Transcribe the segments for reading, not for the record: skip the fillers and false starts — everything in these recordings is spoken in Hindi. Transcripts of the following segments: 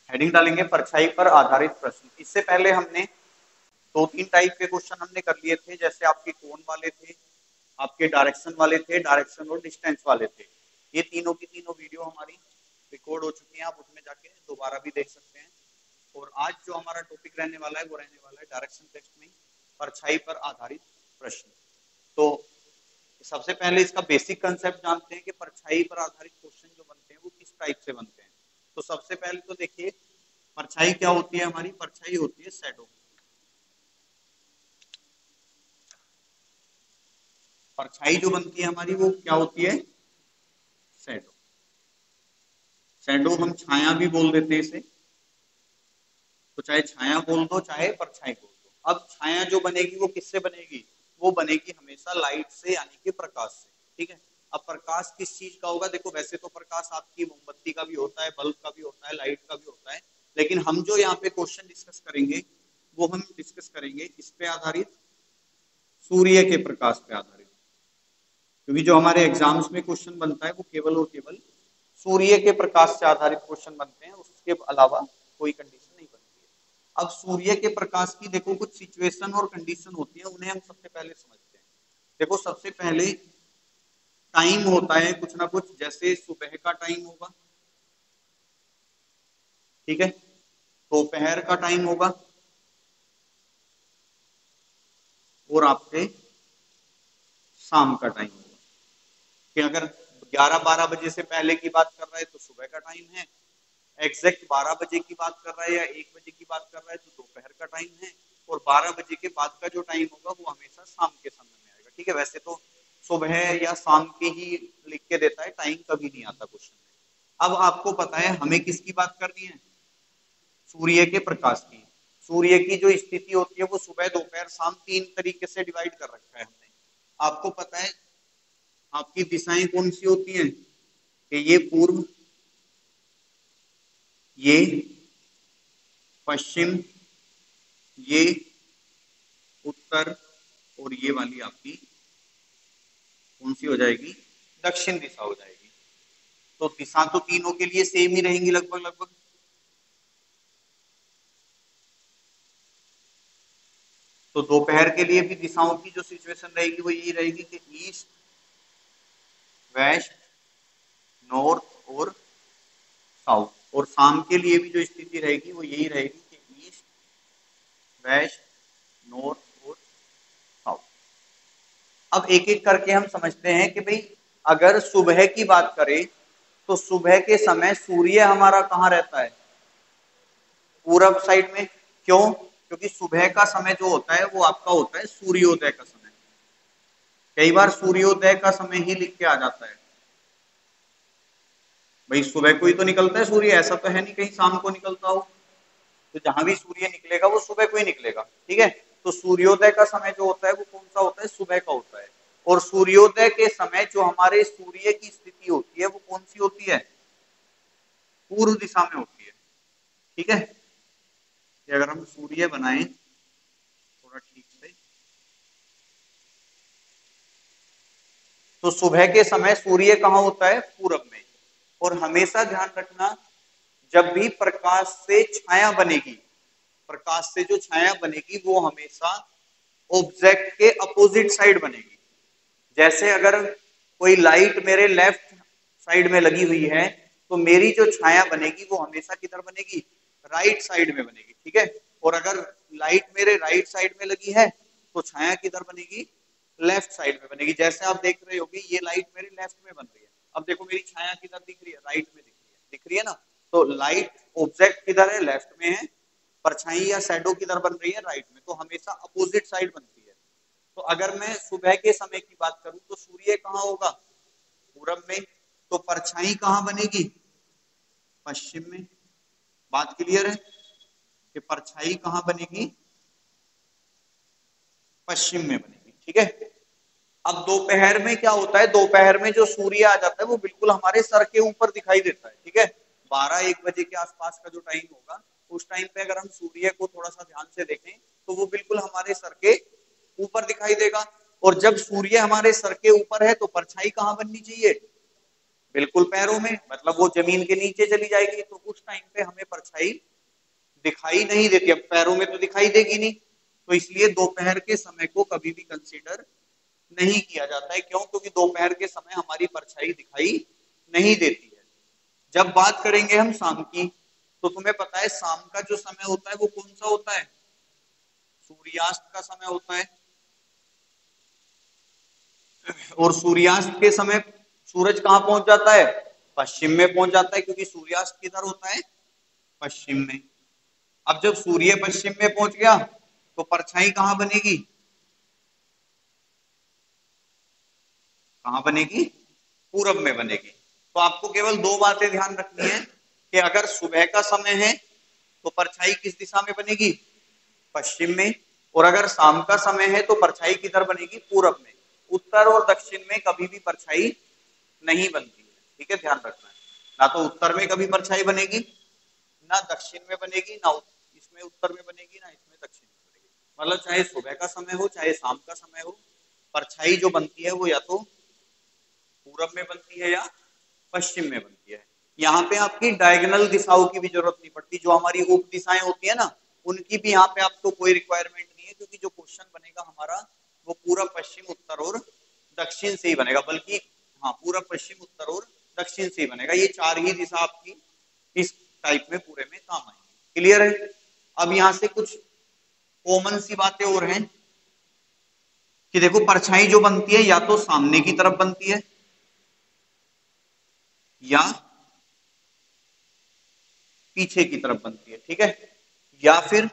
हेडिंग डालेंगे परछाई पर आधारित प्रश्न। इससे पहले हमने 2-3 टाइप के क्वेश्चन हमने कर लिए थे, जैसे आपके कोण वाले थे, आपके डायरेक्शन वाले थे, डायरेक्शन और डिस्टेंस वाले थे। ये तीनों की तीनों वीडियो हमारी रिकॉर्ड हो चुकी हैं, आप उसमें जाके दोबारा भी देख सकते हैं। और आज जो हमारा टॉपिक रहने वाला है वो रहने वाला है डायरेक्शन टेक्स्ट में परछाई पर आधारित प्रश्न। तो सबसे पहले इसका बेसिक कंसेप्ट जानते हैं कि परछाई पर आधारित क्वेश्चन जो बनते हैं वो किस टाइप से बनते हैं। तो सबसे पहले तो देखिए परछाई क्या होती है, हमारी परछाई होती है शैडो। परछाई जो बनती है हमारी वो क्या होती है, शैडो। शैडो हम छाया भी बोल देते हैं इसे, तो चाहे छाया बोल दो चाहे परछाई बोल दो। अब छाया जो बनेगी वो किससे बनेगी, वो बनेगी हमेशा लाइट से, यानी कि प्रकाश से। ठीक है, अब प्रकाश किस चीज का होगा, देखो वैसे तो प्रकाश आपकी मोमबत्ती का भी होता है, बल्ब का भी होता है, लाइट का भी होता है, लेकिन हम जो यहाँ पे क्वेश्चन डिस्कस करेंगे वो हम डिस्कस करेंगे किस पे आधारित, सूर्य के प्रकाश पे आधारित। क्योंकि जो हमारे एग्जाम्स में क्वेश्चन बनता है वो केवल और केवल सूर्य के प्रकाश से आधारित क्वेश्चन बनते हैं, उसके अलावा कोई कंडीशन नहीं बनती है। अब सूर्य के प्रकाश की देखो कुछ सिचुएशन और कंडीशन होती है, उन्हें हम सबसे पहले समझते हैं। देखो सबसे पहले टाइम होता है कुछ ना कुछ, जैसे सुबह का टाइम होगा, ठीक है, दोपहर का टाइम होगा, और आपके शाम का टाइम होगा। कि अगर 11-12 बजे से पहले की बात कर रहा है तो सुबह का टाइम है, एग्जैक्ट 12 बजे की बात कर रहा है या 1 बजे की बात कर रहा है तो दोपहर का टाइम है, और 12 बजे के बाद का जो टाइम होगा वो हमेशा शाम के समय में आएगा। ठीक है, वैसे तो सुबह या शाम के ही लिख के देता है, टाइम कभी नहीं आता क्वेश्चन में। अब आपको पता है हमें किसकी बात करनी है, सूर्य के प्रकाश की। सूर्य की जो स्थिति होती है वो सुबह दोपहर शाम 3 तरीके से डिवाइड कर रखा है हमने। आपको पता है आपकी दिशाएं कौन सी होती हैं, कि ये पूर्व, ये पश्चिम, ये उत्तर, और ये वाली आपकी कौन सी हो जाएगी, दक्षिण दिशा हो जाएगी। तो दिशा तो तीनों के लिए सेम ही रहेंगी लगभग लगभग। तो दोपहर के लिए भी दिशाओं की जो सिचुएशन रहेगी वो यही रहेगी कि ईस्ट, वेस्ट, नॉर्थ और साउथ। और शाम के लिए भी जो स्थिति रहेगी वो यही रहेगी कि ईस्ट, वेस्ट, नॉर्थ और साउथ। अब एक एक करके हम समझते हैं कि भाई अगर सुबह की बात करें तो सुबह के समय सूर्य हमारा कहाँ रहता है, पूरब साइड में। क्यों, क्योंकि सुबह का समय जो होता है वो आपका होता है सूर्योदय का समय। कई बार सूर्योदय का समय ही लिख के आ जाता है, भाई सुबह को ही तो निकलता है सूर्य, ऐसा तो है नहीं कहीं शाम को निकलता हो। तो जहां भी सूर्य निकलेगा वो सुबह को ही निकलेगा। ठीक है, तो सूर्योदय का समय जो होता है वो कौन सा होता है, सुबह का होता है। और सूर्योदय के समय जो हमारे सूर्य की स्थिति होती है वो कौन सी होती है, पूर्व दिशा में होती है। ठीक है, कि अगर हम सूर्य बनाएं थोड़ा ठीक से, तो सुबह के समय सूर्य कहाँ होता है, पूरब में। और हमेशा ध्यान रखना जब भी प्रकाश से छाया बनेगी, प्रकाश से जो छाया बनेगी वो हमेशा ऑब्जेक्ट के अपोजिट साइड बनेगी। जैसे अगर कोई लाइट मेरे लेफ्ट साइड में लगी हुई है तो मेरी जो छाया बनेगी वो हमेशा किधर बनेगी, राइट साइड में बनेगी। ठीक है, और अगर लाइट मेरे राइट साइड में लगी है तो छाया किधर बनेगी, लेफ्ट साइड में बनेगी। जैसे आप देख रहे होगे ये लाइट मेरी लेफ्ट में बन रही है, अब देखो मेरी छाया किधर दिख रही है, राइट में दिख रही है ना। तो लाइट ऑब्जेक्ट किधर है, लेफ्ट में है, परछाई या शैडो किधर बन रही है, राइट में। तो हमेशा अपोजिट साइड बनती है। तो अगर मैं सुबह के समय की बात करूं तो सूर्य कहाँ होगा, पूरब में। तो परछाई कहाँ बनेगी, पश्चिम में। बात क्लियर है कि परछाई कहाँ बनेगी, पश्चिम में बनेगी। ठीक है, अब दोपहर में क्या होता है, दोपहर में जो सूर्य आ जाता है वो बिल्कुल हमारे सर के ऊपर दिखाई देता है। ठीक है, 12-1 बजे के आसपास का जो टाइम होगा उस टाइम पे अगर हम सूर्य को थोड़ा सा ध्यान से देखें तो वो बिल्कुल हमारे सर के ऊपर दिखाई देगा। और जब सूर्य हमारे सर के ऊपर है तो परछाई कहाँ बननी चाहिए, बिल्कुल पैरों में, मतलब वो जमीन के नीचे चली जाएगी, तो उस टाइम पे हमें परछाई दिखाई नहीं देती। अब पैरों में तो दिखाई देगी नहीं, तो इसलिए दोपहर के समय को कभी भी कंसीडर नहीं किया जाता है। क्यों? क्योंकि दोपहर के समय हमारी परछाई दिखाई नहीं देती है। जब बात करेंगे हम शाम की, तो तुम्हें पता है शाम का जो समय होता है वो कौन सा होता है? सूर्यास्त का समय होता है। और सूर्यास्त के समय सूरज कहां पहुंच जाता है? पश्चिम में पहुंच जाता है, क्योंकि सूर्यास्त किधर होता है? पश्चिम में। अब जब सूर्य पश्चिम में पहुंच गया, तो परछाई कहां बनेगी? कहां बनेगी? पूरब में बनेगी। तो आपको केवल दो बातें ध्यान रखनी है कि अगर सुबह का समय है तो परछाई किस दिशा में बनेगी? पश्चिम में। और अगर शाम का समय है तो परछाई किधर बनेगी? पूरब में। उत्तर और दक्षिण में कभी भी परछाई नहीं बनती है, ठीक है, ध्यान रखना है। ना तो उत्तर में कभी परछाई बनेगी, ना दक्षिण में बनेगी, ना इसमें उत्तर में बनेगी, ना इसमें दक्षिण में बनेगी। मतलब चाहे सुबह का समय हो चाहे शाम का समय हो, परछाई जो बनती है वो या तो पूरब में बनती है या पश्चिम में बनती है। यहाँ पे आपकी डायगोनल दिशाओं की भी जरूरत नहीं पड़ती। जो हमारी उप दिशाएं होती है ना, उनकी भी यहाँ पे आपको कोई रिक्वायरमेंट नहीं है, क्योंकि जो क्वेश्चन बनेगा हमारा वो पूरब पश्चिम उत्तर और दक्षिण से ही बनेगा। बल्कि हाँ, पूरब पश्चिम उत्तर और दक्षिण से ही बनेगा। ये चार ही दिशा आपकी इस टाइप में पूरे में काम आएंगी। क्लियर है? अब यहाँ से कुछ कॉमन सी बातें और हैं कि देखो, परछाई जो बनती है या तो सामने की तरफ बनती है या पीछे की तरफ बनती है, ठीक है, या फिर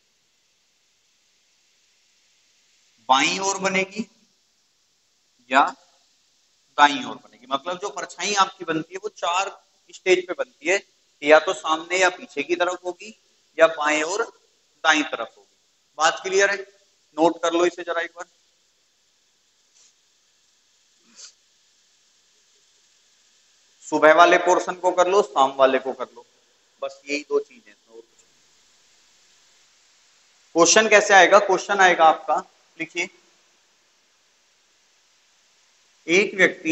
बाईं ओर बनेगी या दाईं ओर बनेगी। मतलब जो परछाई आपकी बनती है वो चार स्टेज पे बनती है, या तो सामने या पीछे की तरफ होगी, या बाएं और दाईं तरफ होगी। बात क्लियर है? नोट कर लो इसे जरा एक बार। सुबह वाले पोर्शन को कर लो, शाम वाले को कर लो, बस यही दो चीजें। क्वेश्चन कैसे आएगा? क्वेश्चन आएगा आपका, लिखिए, एक व्यक्ति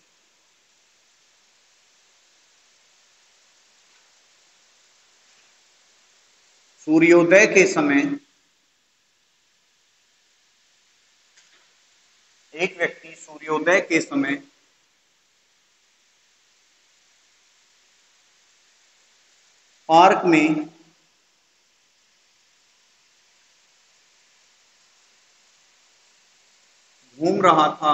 सूर्योदय के समय पार्क में घूम रहा था।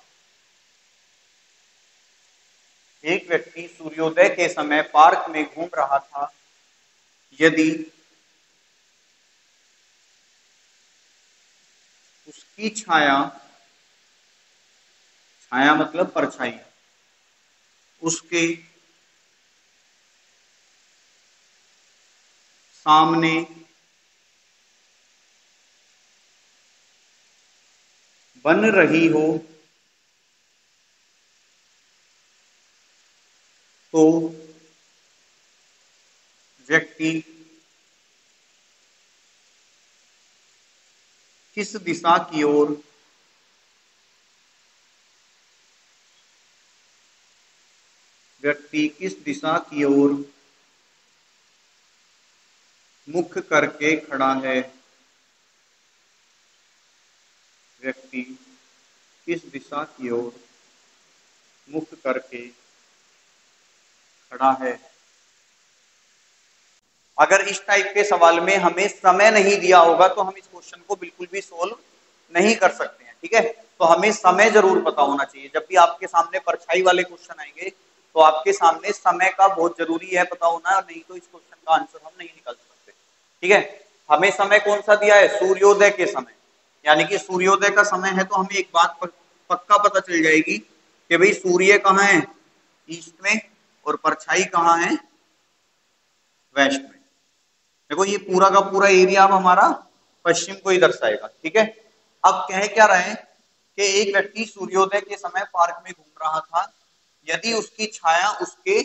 एक व्यक्ति सूर्योदय के समय पार्क में घूम रहा था। यदि उसकी छाया, छाया मतलब परछाई, उसके सामने बन रही हो तो व्यक्ति किस दिशा की ओर मुख करके खड़ा है? व्यक्ति किस दिशा की ओर मुख करके खड़ा है? अगर इस टाइप के सवाल में हमें समय नहीं दिया होगा तो हम इस क्वेश्चन को बिल्कुल भी सोल्व नहीं कर सकते हैं, ठीक है। तो हमें समय जरूर पता होना चाहिए। जब भी आपके सामने परछाई वाले क्वेश्चन आएंगे तो आपके सामने समय का बहुत जरूरी है पता होना, नहीं तो इस क्वेश्चन का आंसर हम नहीं निकाल सकते, ठीक है। हमें समय कौन सा दिया है? सूर्योदय के समय, यानी कि सूर्योदय का समय है, तो हमें एक बात पक्का पता चल जाएगी कि भाई सूर्य कहाँ है? ईस्ट में, और परछाई कहाँ है? वेस्ट में। देखो ये पूरा का पूरा एरिया अब हमारा पश्चिम को ही दर्शाएगा, ठीक है। अब कह क्या रहे हैं कि एक व्यक्ति सूर्योदय के समय पार्क में घूम रहा था। यदि उसकी छाया उसके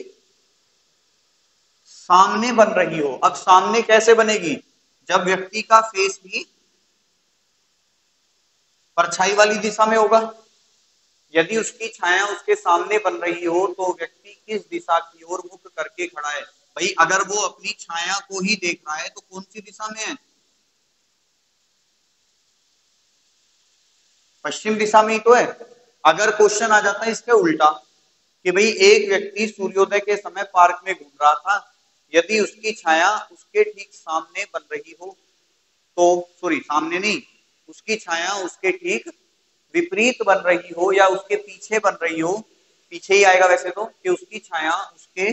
सामने बन रही हो। अब सामने कैसे बनेगी? जब व्यक्ति का फेस भी परछाई वाली दिशा में होगा, यदि उसकी छाया उसके सामने बन रही हो तो व्यक्ति किस दिशा की ओर मुख करके खड़ा है। भाई अगर वो अपनी छाया को ही देख रहा है तो कौन सी दिशा में है? पश्चिम दिशा में ही तो है। अगर क्वेश्चन आ जाता है इसके उल्टा कि भाई एक व्यक्ति सूर्योदय के समय पार्क में घूम रहा था, यदि उसकी छाया उसके ठीक सामने बन रही हो तो, सॉरी सामने नहीं, उसकी छाया उसके ठीक विपरीत बन रही हो या उसके पीछे बन रही हो, पीछे ही आएगा वैसे तो, कि उसकी छाया उसके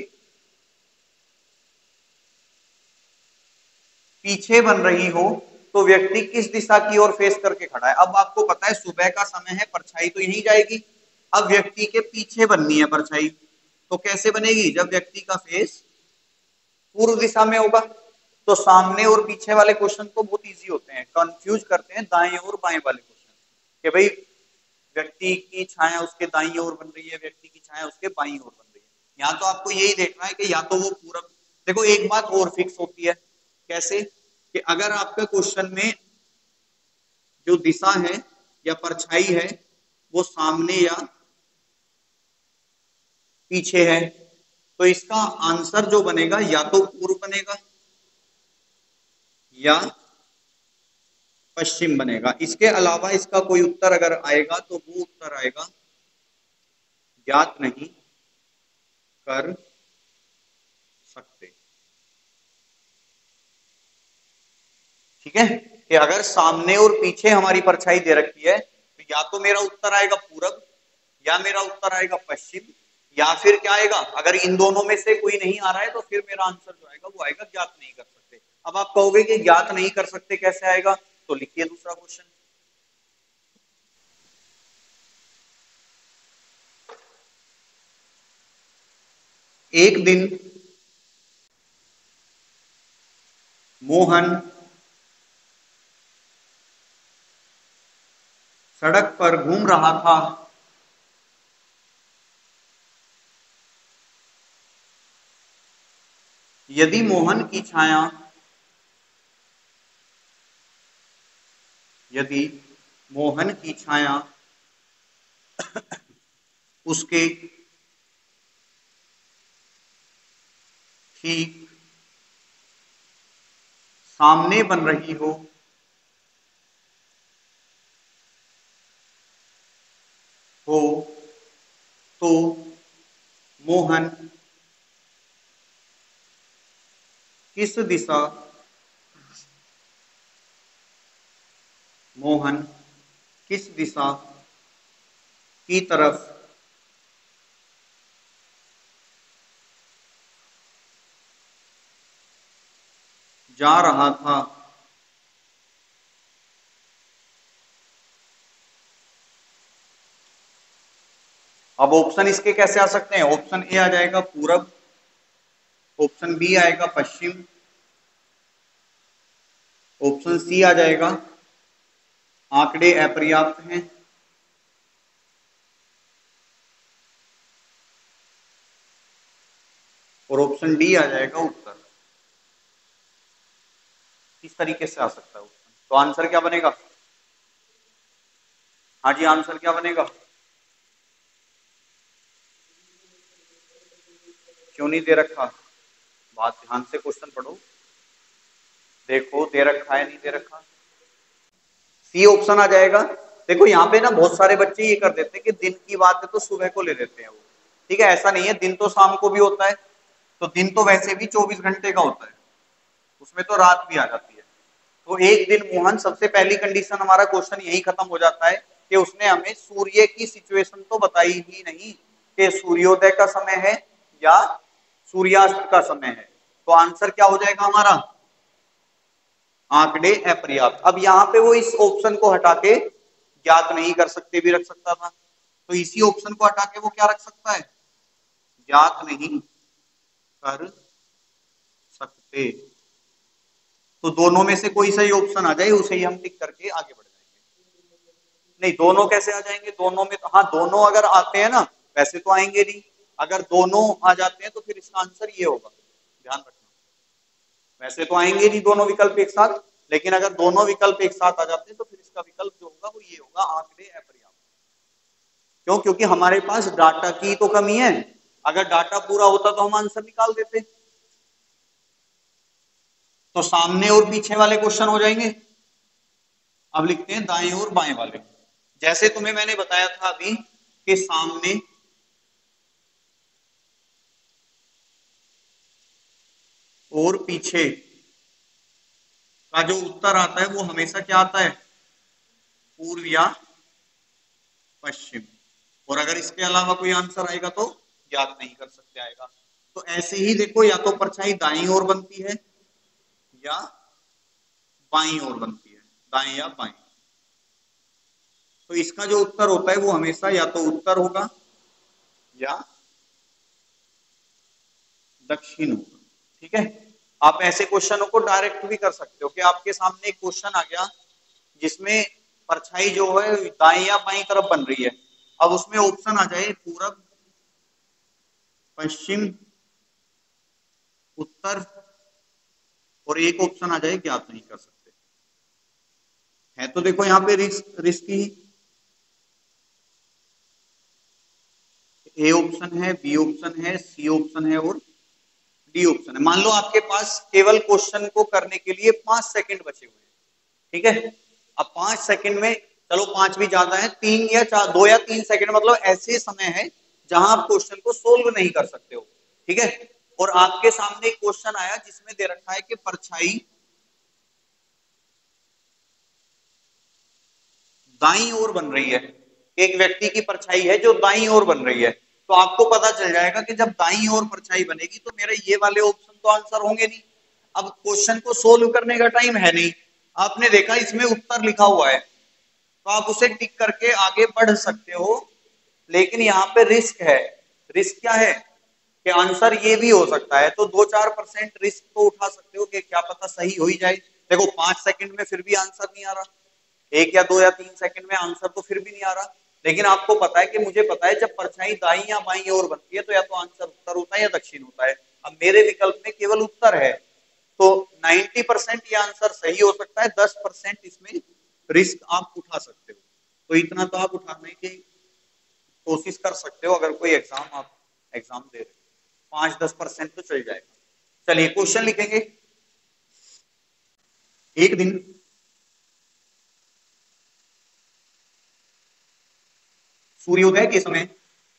पीछे बन रही हो तो व्यक्ति किस दिशा की ओर फेस करके खड़ा है। अब आपको पता है सुबह का समय है, परछाई तो यहीं जाएगी। अब व्यक्ति के पीछे बननी है परछाई, तो कैसे बनेगी? जब व्यक्ति का फेस पूर्व दिशा में होगा। तो सामने और पीछे वाले क्वेश्चन तो बहुत इजी होते हैं, कंफ्यूज करते हैं दाएं और बाएं वाले क्वेश्चन कि भाई व्यक्ति की छाया उसके दाईं ओर बन रही है, व्यक्ति की छाया उसके बाईं ओर बन रही है। यहाँ तो आपको यही देखना है कि या तो वो पूरब, देखो एक बात और फिक्स होती है, कैसे कि अगर आपके क्वेश्चन में जो दिशा है या परछाई है वो सामने या पीछे है, तो इसका आंसर जो बनेगा या तो पूर्व बनेगा या पश्चिम बनेगा। इसके अलावा इसका कोई उत्तर अगर आएगा तो वो उत्तर आएगा ज्ञात नहीं कर सकते। ठीक है, कि अगर सामने और पीछे हमारी परछाई दे रखी है तो या तो मेरा उत्तर आएगा पूरब या मेरा उत्तर आएगा पश्चिम, या फिर क्या आएगा, अगर इन दोनों में से कोई नहीं आ रहा है तो फिर मेरा आंसर जो आएगा वो आएगा ज्ञात नहीं कर सकते। अब आप कहोगे कि ज्ञात नहीं कर सकते कैसे आएगा, तो लिखिए दूसरा क्वेश्चन। एक दिन मोहन सड़क पर घूम रहा था। यदि मोहन की छाया, यदि मोहन की छाया उसके ठीक सामने बन रही हो तो मोहन किस दिशा, मोहन किस दिशा की तरफ जा रहा था। अब ऑप्शन इसके कैसे आ सकते हैं? ऑप्शन ए आ जाएगा पूरब, ऑप्शन बी आएगा पश्चिम, ऑप्शन सी आ जाएगा आंकड़े अपर्याप्त हैं, और ऑप्शन डी आ जाएगा उत्तर। किस तरीके से आ सकता है ऑप्शन? तो आंसर क्या बनेगा? हाँ जी, आंसर क्या बनेगा? क्यों नहीं दे रखा? बात ध्यान से क्वेश्चन पढ़ो, देखो दे रखा है नहीं दे रखा। सी ऑप्शन आ जाएगा। देखो यहाँ पे ना बहुत सारे बच्चे ये कर देते हैं कि दिन की बात है तो सुबह को ले लेते हैं वो। ठीक है, ऐसा नहीं है, दिन तो शाम को भी होता है, तो दिन तो वैसे भी 24 घंटे का होता है, उसमें तो रात भी आ जाती है। तो एक दिन मोहन, सबसे पहली कंडीशन हमारा क्वेश्चन यही खत्म हो जाता है कि उसने हमें सूर्य की सिचुएशन तो बताई ही नहीं कि सूर्योदय का समय है या सूर्यास्त का समय है। तो आंसर क्या हो जाएगा हमारा? आंकड़े अपर्याप्त। अब यहाँ पे वो इस ऑप्शन को हटा के ज्ञात नहीं कर सकते भी रख सकता था, तो इसी ऑप्शन को हटा के वो क्या रख सकता है? ज्ञात नहीं कर सकते। तो दोनों में से कोई सही ऑप्शन आ जाए उसे ही हम टिक करके आगे बढ़ जाएंगे। नहीं, दोनों कैसे आ जाएंगे? दोनों में तो हाँ, दोनों अगर आते हैं ना, वैसे तो आएंगे नहीं, अगर दोनों आ जाते हैं तो फिर इसका आंसर ये होगा, ध्यान रखना। वैसे तो आएंगे नहीं दोनों विकल्प एक साथ, लेकिन अगर दोनों विकल्प एक साथ आ जाते हैं तो फिर इसका विकल्प जो होगा वो ये होगा, आंकड़े अपर्याप्त। क्यों? क्योंकि हमारे पास डाटा की तो कमी है। अगर डाटा पूरा होता तो हम आंसर निकाल देते। तो सामने और पीछे वाले क्वेश्चन हो जाएंगे। अब लिखते हैं दाएं और बाएं वाले। जैसे तुम्हें मैंने बताया था अभी कि सामने और पीछे का जो उत्तर आता है वो हमेशा क्या आता है? पूर्व या पश्चिम। और अगर इसके अलावा कोई आंसर आएगा तो ज्ञात नहीं कर सकते आएगा। तो ऐसे ही देखो, या तो परछाई दाईं ओर बनती है या बाईं ओर बनती है, दाएं या बाएं। तो इसका जो उत्तर होता है वो हमेशा या तो उत्तर होगा या दक्षिण होगा। ठीक है। आप ऐसे क्वेश्चनों को डायरेक्ट भी कर सकते हो कि आपके सामने एक क्वेश्चन आ गया जिसमें परछाई जो है दाएं या बाईं तरफ बन रही है। अब उसमें ऑप्शन आ जाए पूरब, पश्चिम, उत्तर, और एक ऑप्शन आ जाए ज्ञात नहीं कर सकते। है तो देखो यहाँ पे रिस्क ही। ए ऑप्शन है, बी ऑप्शन है, सी ऑप्शन है और डी ऑप्शन है। मान लो आपके पास केवल क्वेश्चन को करने के लिए 5 सेकंड बचे हुए हैं। ठीक है। अब 5 सेकंड में, चलो 5 भी ज्यादा है, 3 या 4, 2 या 3 सेकंड मतलब ऐसे समय है जहां आप क्वेश्चन को सोल्व नहीं कर सकते हो। ठीक है। और आपके सामने एक क्वेश्चन आया जिसमें दे रखा है कि परछाई दाईं ओर बन रही है। एक व्यक्ति की परछाई है जो दाईं ओर बन रही है। तो आपको पता चल जाएगा कि जब दाईं ओर परछाई बनेगी तो मेरे ये वाले ऑप्शन तो आंसर होंगे नहीं। अब क्वेश्चन को सोल्व करने का टाइम है नहीं। आपने देखा इसमें उत्तर लिखा हुआ है तो आप उसे टिक करके आगे बढ़ सकते हो। लेकिन यहाँ पे रिस्क है। रिस्क क्या है कि आंसर ये भी हो सकता है। तो 2-4% रिस्क तो उठा सकते हो कि क्या पता सही हो ही जाए। देखो 5 सेकंड में फिर भी आंसर नहीं आ रहा, 1 या 2 या 3 सेकंड में आंसर तो फिर भी नहीं आ रहा। लेकिन आपको पता है कि मुझे पता है जब परछाई दाईं या बाईं ओर बनती है तो या तो आंसर उत्तर होता है या दक्षिण होता है। अब मेरे विकल्प में केवल उत्तर है तो 90% ये आंसर सही हो सकता है, 10% इसमें रिस्क आप उठा सकते हो। तो इतना तो आप उठाने की कोशिश कर सकते हो अगर कोई आप एग्जाम दे रहे हो। 5-10% तो चल जाएगा। चलिए क्वेश्चन लिखेंगे। एक दिन सूर्योदय के समय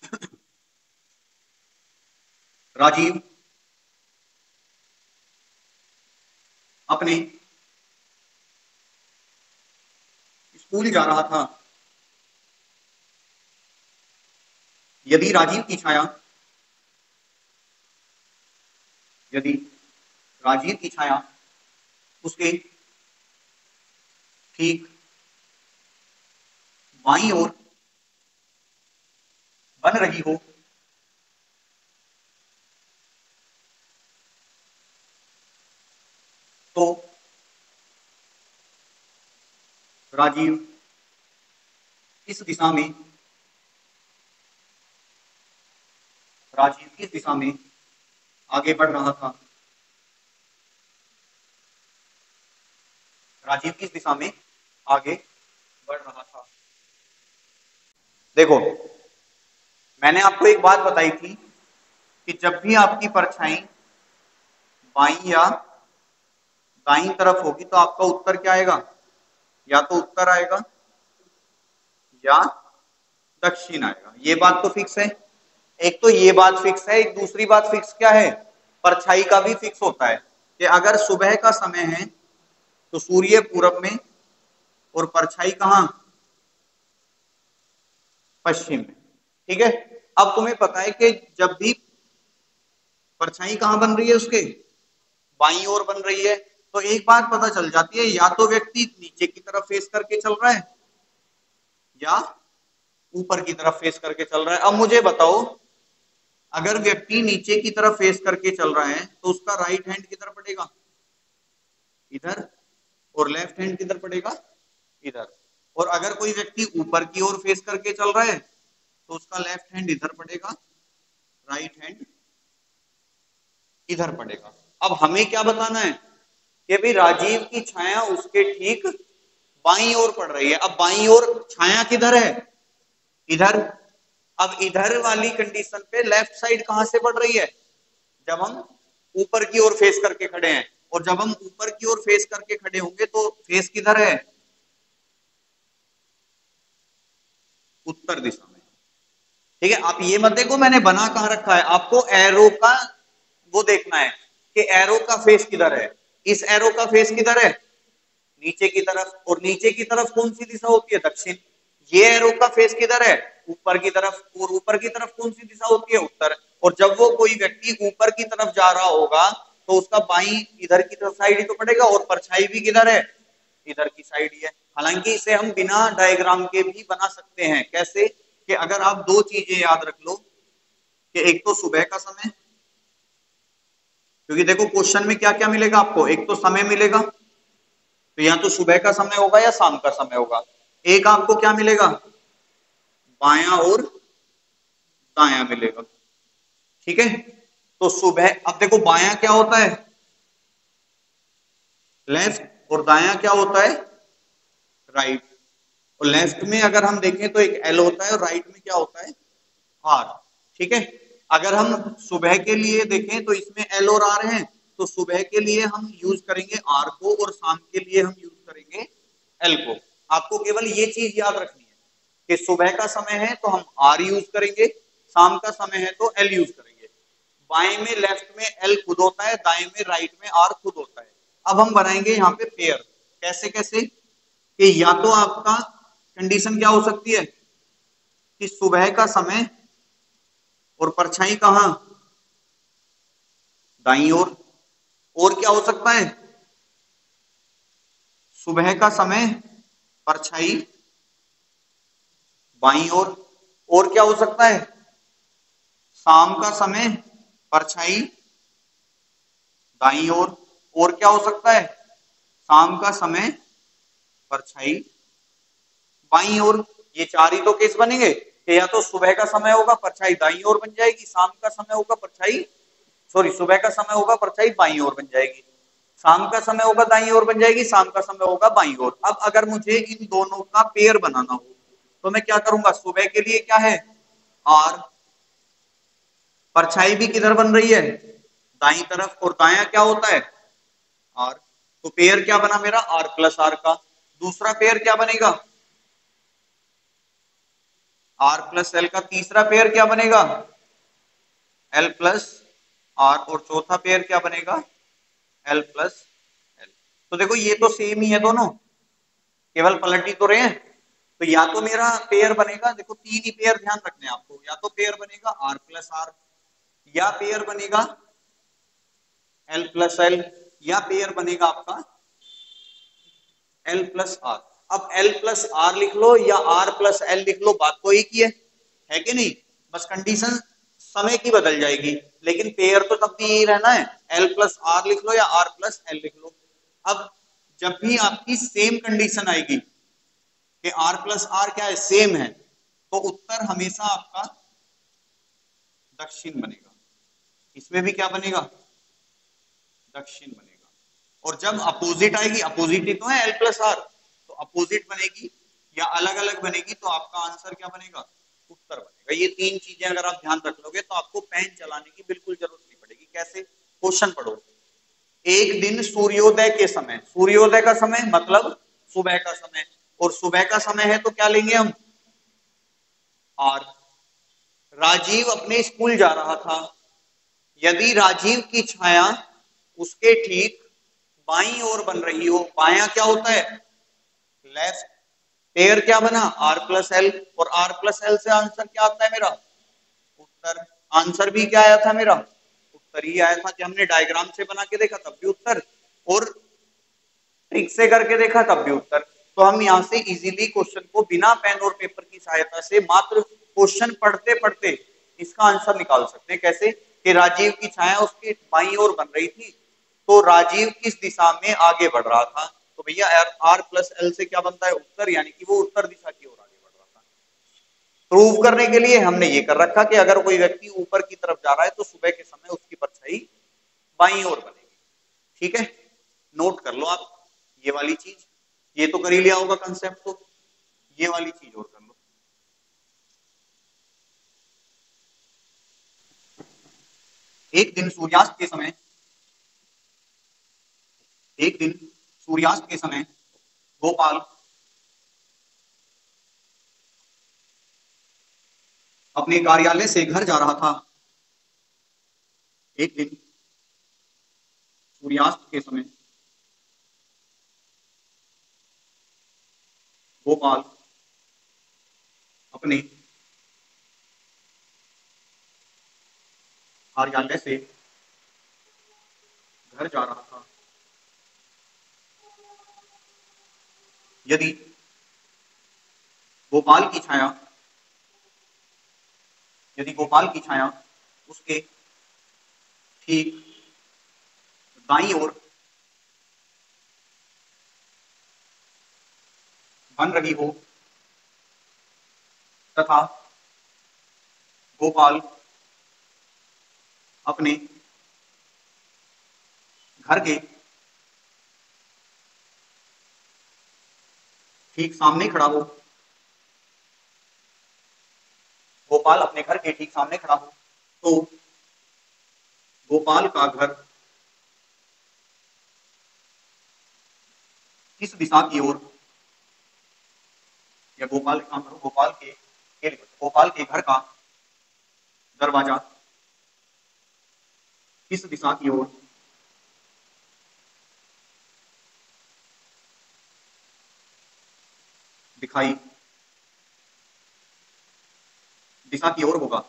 राजीव अपने स्कूल जा रहा था। यदि राजीव की छाया यदि राजीव की छाया उसके ठीक बाईं ओर बन रही हो तो राजीव किस दिशा में आगे बढ़ रहा था। राजीव किस दिशा में आगे बढ़ रहा था। देखो मैंने आपको एक बात बताई थी कि जब भी आपकी परछाई बाईं या दाईं तरफ होगी तो आपका उत्तर क्या आएगा? या तो उत्तर आएगा या दक्षिण आएगा। ये बात तो फिक्स है। एक तो ये बात फिक्स है, एक दूसरी बात फिक्स क्या है? परछाई का भी फिक्स होता है कि अगर सुबह का समय है तो सूर्य पूरब में और परछाई कहां? पश्चिम में। ठीक है। अब तुम्हें पता है कि जब भी परछाई कहां बन रही है उसके बाईं ओर बन रही है तो एक बात पता चल जाती है, या तो व्यक्ति नीचे की तरफ फेस करके चल रहा है या ऊपर की तरफ फेस करके चल रहा है। अब मुझे बताओ, अगर व्यक्ति नीचे की तरफ फेस करके चल रहा है तो उसका राइट हैंड किधर पड़ेगा? इधर। और लेफ्ट हैंड किधर पड़ेगा? इधर। और अगर कोई व्यक्ति ऊपर की ओर फेस करके चल रहा है तो उसका लेफ्ट हैंड इधर पड़ेगा, राइट हैंड इधर पड़ेगा। अब हमें क्या बताना है कि भाई राजीव की छाया उसके ठीक बाईं ओर पड़ रही है। अब बाईं ओर छाया किधर है? इधर। अब इधर वाली कंडीशन पे लेफ्ट साइड कहां से बढ़ रही है? जब हम ऊपर की ओर फेस करके खड़े हैं, और जब हम ऊपर की ओर फेस करके खड़े होंगे तो फेस किधर है? उत्तर दिशा में। ठीक है, आप ये मत देखो मैंने बना कहां रखा है, आपको एरो का वो देखना है कि एरो का फेस किधर है। इस एरो का फेस किधर है? नीचे की तरफ, और नीचे की तरफ कौन सी दिशा होती है? दक्षिण। ये एरो का फेस किधर है? ऊपर की तरफ, और ऊपर की तरफ कौन सी दिशा होती है? उत्तर। और जब वो कोई व्यक्ति ऊपर की तरफ जा रहा होगा तो उसका बाई इधर की तरफ साइड ही तो पड़ेगा, और परछाई भी किधर है? इधर की साइड ही है। हालांकि इसे हम बिना डायग्राम के भी बना सकते हैं। कैसे? कि अगर आप दो चीजें याद रख लो कि एक तो सुबह का समय, क्योंकि देखो क्वेश्चन में क्या क्या मिलेगा आपको, एक तो समय मिलेगा, तो या तो सुबह का समय होगा या शाम का समय होगा। एक आपको क्या मिलेगा? बायां और दायां मिलेगा। ठीक है, तो सुबह, अब देखो बायां क्या होता है? लेफ्ट, और दायां क्या होता है? राइट। और लेफ्ट में अगर हम देखें तो एक एल होता है, और राइट में क्या होता है? आर। ठीक है, अगर हम सुबह के लिए देखें तो इसमें एल और आर हैं, तो सुबह के लिए हम यूज करेंगे आर को, और शाम के लिए हम यूज करेंगे एल को। आपको केवल ये चीज याद रखनी है कि सुबह का समय है तो हम आर यूज करेंगे, शाम का समय है तो एल यूज करेंगे। बाएं में लेफ्ट में एल खुद होता है, दाएं में राइट में आर खुद होता है। अब हम बनाएंगे यहाँ पे पेयर। कैसे कैसे? कि या तो आपका कंडीशन क्या हो सकती है कि सुबह का समय और परछाई कहां? दाईं ओर। और क्या हो सकता है? सुबह का समय, परछाई बाईं ओर। और क्या हो सकता है? शाम का समय, परछाई दाईं ओर। और क्या हो सकता है? शाम का समय, परछाई बाईं ओर। ये चार ही तो केस बनेंगे कि या तो सुबह का समय होगा परछाई दाईं ओर बन जाएगी, शाम का समय होगा परछाई, सॉरी सुबह का समय होगा परछाई बाईं ओर बन जाएगी, शाम का समय होगा दाईं ओर बन जाएगी, शाम का समय होगा बाईं ओर। अब अगर मुझे इन दोनों का पेयर बनाना हो तो मैं क्या करूंगा? सुबह के लिए क्या है? आर। परछाई भी किधर बन रही है? दाईं तरफ, और दायां क्या होता है? आर। तो पेयर क्या बना मेरा? आर प्लस आर का। दूसरा पेयर क्या बनेगा? आर प्लस एल का। तीसरा पेयर क्या बनेगा? L plus R. और चौथा पेयर क्या बनेगा? L plus L. तो देखो ये तो सेम ही है दोनों, केवल पलट ही तो रहे हैं। तो या तो मेरा पेयर बनेगा, देखो तीन ही पेयर ध्यान रखने हैं आपको, या तो पेयर बनेगा आर प्लस आर, या पेयर बनेगा एल प्लस एल, या पेयर बनेगा आपका एल प्लस आर। अब एल प्लस आर लिख लो या आर प्लस एल लिख लो, बात तो एक ही है कि नहीं? बस कंडीशन समय की बदल जाएगी, लेकिन पेयर तो तब भी यही रहना है, एल प्लस आर लिख लो या आर प्लस एल लिख लो। अब जब भी आपकी सेम कंडीशन आएगी कि आर प्लस आर क्या है, सेम है, तो उत्तर हमेशा आपका दक्षिण बनेगा। इसमें भी क्या बनेगा? दक्षिण बनेगा। और जब अपोजिट आएगी, अपोजिट ही तो है एल प्लस आर, तो अपोजिट बनेगी या अलग अलग बनेगी तो आपका आंसर क्या बनेगा? उत्तर बनेगा। ये तीन चीजें अगर आप ध्यान रख लोगे तो आपको पेन चलाने की बिल्कुल जरूरत नहीं पड़ेगी। कैसे? क्वेश्चन पढ़ो। एक दिन सूर्योदय के समय, सूर्योदय का समय मतलब सुबह का समय, और सुबह का समय है तो क्या लेंगे हम? आर। राजीव अपने स्कूल जा रहा था, यदि राजीव की छाया उसके ठीक बाईं ओर बन रही हो, बायां क्या होता है? लेफ्ट। पेयर क्या बना? आर प्लस एल, और आर प्लस एल से आंसर क्या आता है मेरा? उत्तर। आंसर भी क्या आया था मेरा? उत्तर ही आया था। कि हमने डायग्राम से बना के देखा तब भी उत्तर, और ट्रिक से करके देखा तब भी उत्तर। तो हम यहाँ से इजीली क्वेश्चन को बिना पेन और पेपर की सहायता से मात्र क्वेश्चन पढ़ते पढ़ते इसका आंसर निकाल सकते हैं। कैसे? कि राजीव की छाया उसकी बाईं ओर बन रही थी, तो राजीव किस दिशा में आगे बढ़ रहा था? तो भैया आर प्लस एल से क्या बनता है? उत्तर, यानी कि वो उत्तर दिशा की ओर आगे बढ़ रहा था। प्रूव करने के लिए हमने ये कर रखा कि अगर कोई व्यक्ति ऊपर की तरफ जा रहा है तो सुबह के समय उसकी परछाई बाईं ओर बनेगी। ठीक है, नोट कर लो आप ये वाली चीज। ये तो कर ही लिया होगा कंसेप्ट, तो ये वाली चीज और कर लो। एक दिन सूर्यास्त के समय, एक दिन सूर्यास्त के समय गोपाल अपने कार्यालय से घर जा रहा था। एक दिन सूर्यास्त के समय गोपाल अपने कार्यालय से घर जा रहा था। यदि गोपाल की छाया, यदि गोपाल की छाया उसके ठीक दाईं ओर बन रही हो तथा गोपाल अपने घर के ठीक सामने खड़ा हो, गोपाल अपने घर के ठीक सामने खड़ा हो, तो गोपाल का घर किस दिशा की ओर, या गोपाल काम करो, गोपाल के घर का दरवाजा किस दिशा की ओर दिखाई, दिशा की ओर होगा।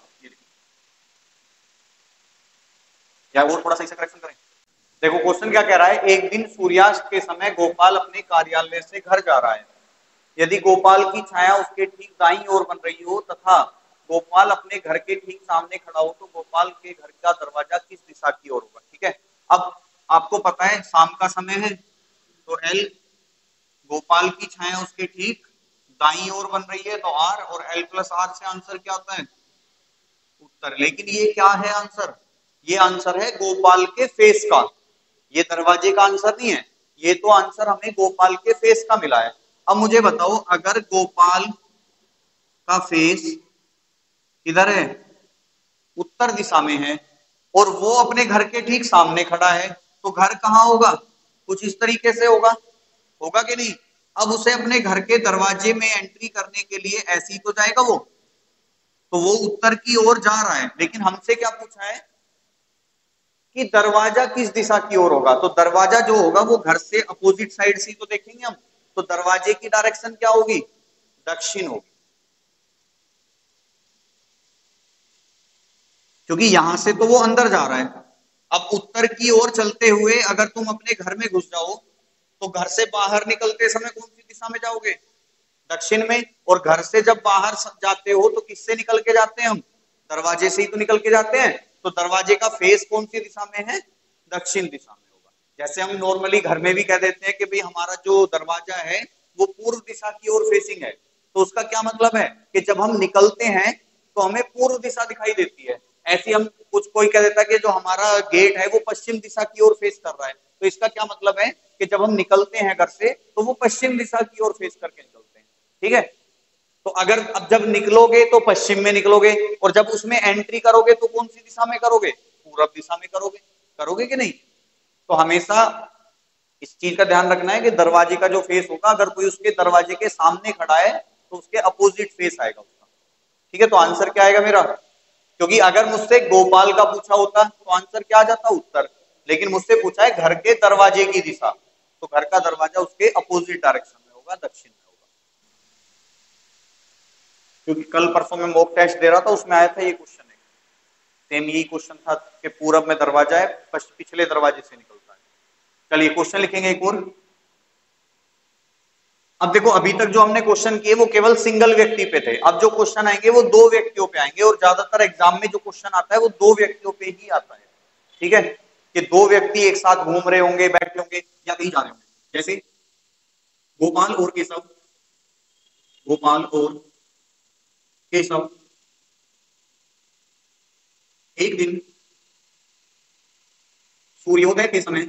या और थोड़ा सही से करेक्शन करें। देखो क्वेश्चन क्या कह रहा है, एक दिन सूर्यास्त के समय गोपाल अपने कार्यालय से घर जा रहा है। यदि गोपाल की छाया उसके ठीक दाईं ओर बन रही हो तथा गोपाल अपने घर के ठीक सामने खड़ा हो, तो गोपाल के घर का दरवाजा किस दिशा की ओर होगा। ठीक है, अब आपको पता है शाम का समय है, तो एल गोपाल की छाया उसके ठीक दाईं ओर बन रही है, तो आर, और एल प्लस आर से आंसर क्या आता है, उत्तर। लेकिन ये क्या है आंसर, ये आंसर है गोपाल के फेस का, ये दरवाजे का आंसर नहीं है, ये तो आंसर हमें गोपाल के फेस का मिला है। अब मुझे बताओ, अगर गोपाल का फेस किधर है, उत्तर दिशा में है, और वो अपने घर के ठीक सामने खड़ा है, तो घर कहां होगा, कुछ इस तरीके से होगा, होगा कि नहीं। अब उसे अपने घर के दरवाजे में एंट्री करने के लिए ऐसे ही तो जाएगा वो, तो वो उत्तर की ओर जा रहा है, लेकिन हमसे क्या पूछा है कि दरवाजा किस दिशा की ओर होगा, तो दरवाजा जो होगा वो घर से अपोजिट साइड से तो देखेंगे हम, तो दरवाजे की डायरेक्शन क्या होगी, दक्षिण होगी, क्योंकि यहां से तो वो अंदर जा रहा है। अब उत्तर की ओर चलते हुए अगर तुम अपने घर में घुस जाओ, तो घर से बाहर निकलते समय कौन सी दिशा में जाओगे, दक्षिण में। और घर से जब बाहर जाते हो तो किससे निकल के जाते हैं हम, दरवाजे से ही तो निकल के जाते हैं, तो दरवाजे का फेस कौन सी दिशा में है, दक्षिण दिशा में होगा। जैसे हम नॉर्मली घर में भी कह देते हैं कि भाई हमारा जो दरवाजा है वो पूर्व दिशा की ओर फेसिंग है, तो उसका क्या मतलब है कि जब हम निकलते हैं तो हमें पूर्व दिशा दिखाई देती है। ऐसे हम कुछ कोई कह देता है कि जो हमारा गेट है वो पश्चिम दिशा की ओर फेस कर रहा है, तो इसका क्या मतलब है कि जब हम निकलते हैं घर से तो वो पश्चिम दिशा की ओर फेस करके निकलते हैं। ठीक है, तो अगर अब जब निकलोगे तो पश्चिम में निकलोगे, और जब उसमें एंट्री करोगे तो कौन सी दिशा में करोगे, पूरब दिशा में करोगे, करोगे कि नहीं। तो हमेशा इस चीज का ध्यान रखना है कि दरवाजे का जो फेस होगा, अगर कोई उसके दरवाजे के सामने खड़ा है तो उसके अपोजिट फेस आएगा उसका। ठीक है, तो आंसर क्या आएगा मेरा, क्योंकि अगर मुझसे गोपाल का पूछा होता तो आंसर क्या आ जाता, उत्तर। लेकिन मुझसे पूछा है घर के दरवाजे की दिशा, तो घर का दरवाजा उसके अपोजिट डायरेक्शन में होगा, दक्षिण में होगा। क्योंकि कल परसों में मॉक टेस्ट दे रहा था, उसमें आया था ये क्वेश्चन है, सेम यही क्वेश्चन था कि पूरब में दरवाजा है, पिछले दरवाजे से निकलता है। चलिए क्वेश्चन लिखेंगे एक और। अब देखो अभी तक जो हमने क्वेश्चन किए वो केवल सिंगल व्यक्ति पे थे, अब जो क्वेश्चन आएंगे वो दो व्यक्तियों पे आएंगे, और ज्यादातर एग्जाम में जो क्वेश्चन आता है वो दो व्यक्तियों पे ही आता है। ठीक है, कि दो व्यक्ति एक साथ घूम रहे होंगे, बैठे होंगे या कहीं जा रहे होंगे। जैसे गोपाल और केशव, गोपाल और केशव एक दिन सूर्योदय के समय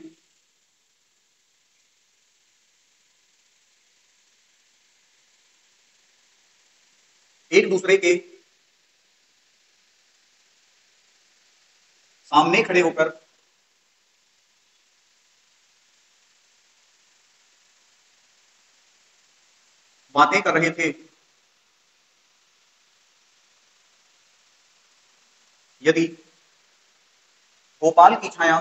एक दूसरे के सामने खड़े होकर बातें कर रहे थे। यदि गोपाल की छाया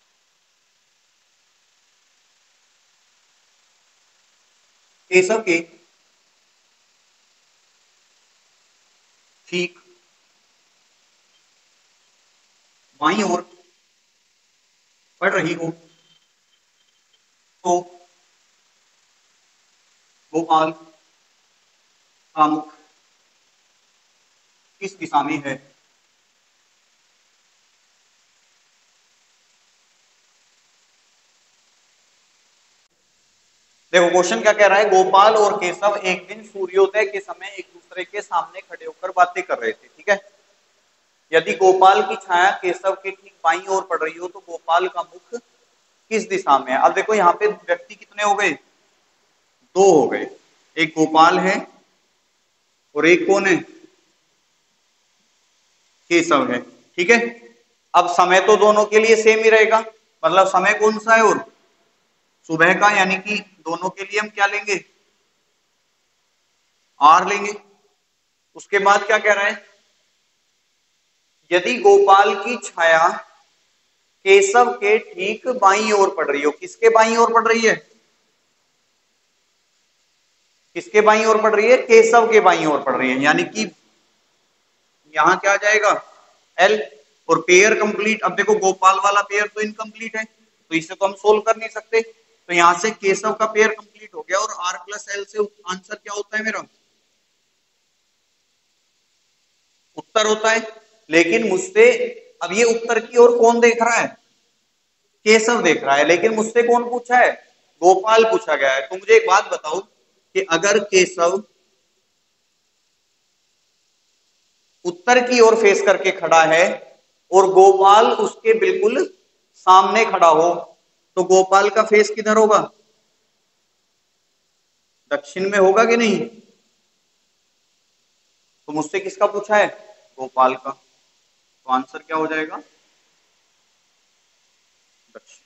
केशव के ठीक बाईं ओर पड़ रही हो तो गोपाल का मुख किस दिशा में है? देखो क्वेश्चन क्या कह रहा है, गोपाल और केशव एक दिन सूर्योदय के समय एक दूसरे के सामने खड़े होकर बातें कर रहे थे, ठीक है। यदि गोपाल की छाया केशव के ठीक बाईं ओर पड़ रही हो तो गोपाल का मुख किस दिशा में है? अब देखो यहाँ पे व्यक्ति कितने हो गए, दो हो गए, एक गोपाल है और एक कौन है, केशव है, ठीक है। अब समय तो दोनों के लिए सेम ही रहेगा, मतलब समय कौन सा है, और सुबह का, यानी कि दोनों के लिए हम क्या लेंगे, आर लेंगे। उसके बाद क्या कह रहा है, यदि गोपाल की छाया केशव के ठीक बाईं ओर पड़ रही हो, किसके बाईं ओर पड़ रही है, किसके बाईं ओर पड़ रही है, केशव के बाईं ओर पड़ रही है, यानी कि यहां क्या आ जाएगा, एल। और पेयर कंप्लीट, अब देखो गोपाल वाला पेयर तो इनकम्प्लीट है, तो इसे तो हम सोल्व कर नहीं सकते, तो यहां से केशव का पेयर कंप्लीट हो गया, और आर प्लस एल से आंसर क्या होता है मेरा, उत्तर होता है। लेकिन मुझसे अब ये उत्तर की ओर कौन देख रहा है, केशव देख रहा है, लेकिन मुझसे कौन पूछा है, गोपाल पूछा गया है। तो मुझे एक बात बताओ कि अगर केशव उत्तर की ओर फेस करके खड़ा है और गोपाल उसके बिल्कुल सामने खड़ा हो, तो गोपाल का फेस किधर होगा, दक्षिण में होगा कि नहीं? तो मुझसे किसका पूछा है, गोपाल का, तो आंसर क्या हो जाएगा, दक्षिण।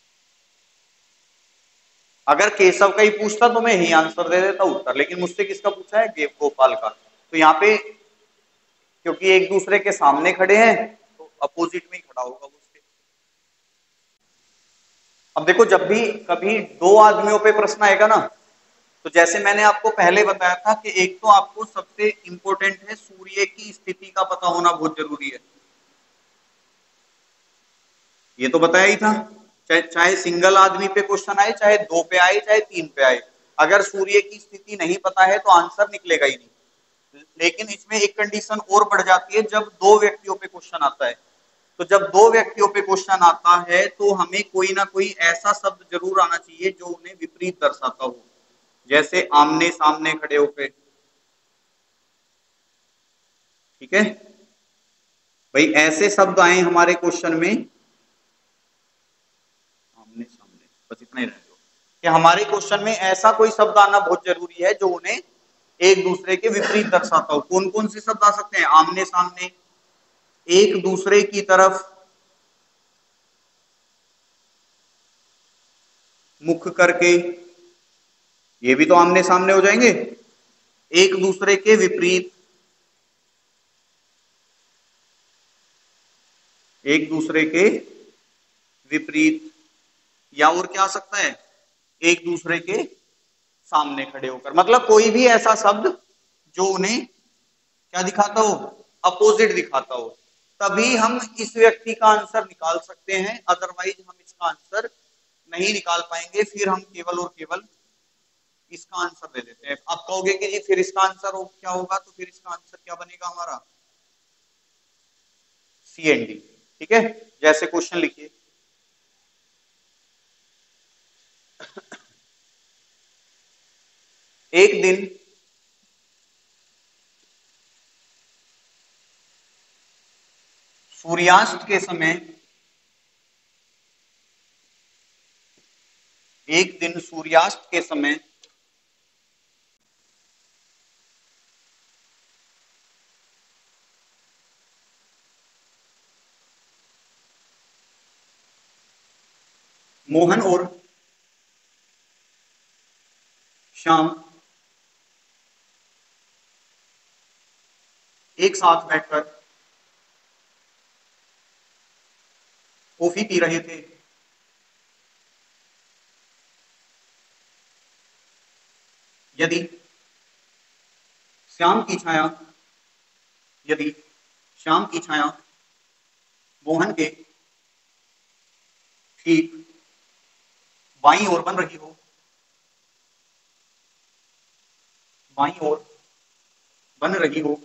अगर केशव का ही पूछता तो मैं यही आंसर दे देता उत्तर, लेकिन मुझसे किसका पूछा है, गोपाल का, तो यहाँ पे क्योंकि एक दूसरे के सामने खड़े हैं तो अपोजिट में ही खड़ा होगा उसके। अब देखो जब भी कभी दो आदमियों पे प्रश्न आएगा ना, तो जैसे मैंने आपको पहले बताया था कि एक तो आपको सबसे इंपॉर्टेंट है सूर्य की स्थिति का पता होना बहुत जरूरी है, ये तो बताया ही था। चाहे चाहे सिंगल आदमी पे क्वेश्चन आए, चाहे दो पे आए, चाहे तीन पे आए, अगर सूर्य की स्थिति नहीं पता है तो आंसर निकलेगा ही नहीं। लेकिन इसमें एक कंडीशन और बढ़ जाती है, जब दो व्यक्तियों पे क्वेश्चन आता है, तो जब दो व्यक्तियों पे क्वेश्चन आता है तो हमें कोई ना कोई ऐसा शब्द जरूर आना चाहिए जो उन्हें विपरीत दर्शाता हो, जैसे आमने सामने खड़े होके, ठीक है भाई, ऐसे शब्द आए हमारे क्वेश्चन में, आमने सामने, बस इतना ही रह दो कि हमारे क्वेश्चन में ऐसा कोई शब्द आना बहुत जरूरी है जो उन्हें एक दूसरे के विपरीत दर्शाता हो। कौन कौन से शब्द आ सकते हैं, आमने सामने, एक दूसरे की तरफ मुख करके, ये भी तो आमने सामने हो जाएंगे, एक दूसरे के विपरीत, एक दूसरे के विपरीत, या और क्या आ सकता है, एक दूसरे के सामने खड़े होकर, मतलब कोई भी ऐसा शब्द जो उन्हें क्या दिखाता हो, अपोजिट दिखाता हो, तभी हम इस व्यक्ति का आंसर निकाल सकते हैं, अदरवाइज हम इसका आंसर नहीं निकाल पाएंगे, फिर हम केवल और केवल इसका आंसर दे देते हैं। आप कहोगे कि जी फिर इसका आंसर क्या होगा, तो फिर इसका आंसर क्या बनेगा हमारा, सी एंड डी, ठीक है। जैसे क्वेश्चन लिखिए, एक दिन सूर्यास्त के समय, एक दिन सूर्यास्त के समय मोहन और श्याम एक साथ बैठकर कॉफी पी रहे थे। यदि श्याम की छाया यदि श्याम की छाया मोहन के ठीक बाईं ओर बन रही हो बाईं ओर बन रही हो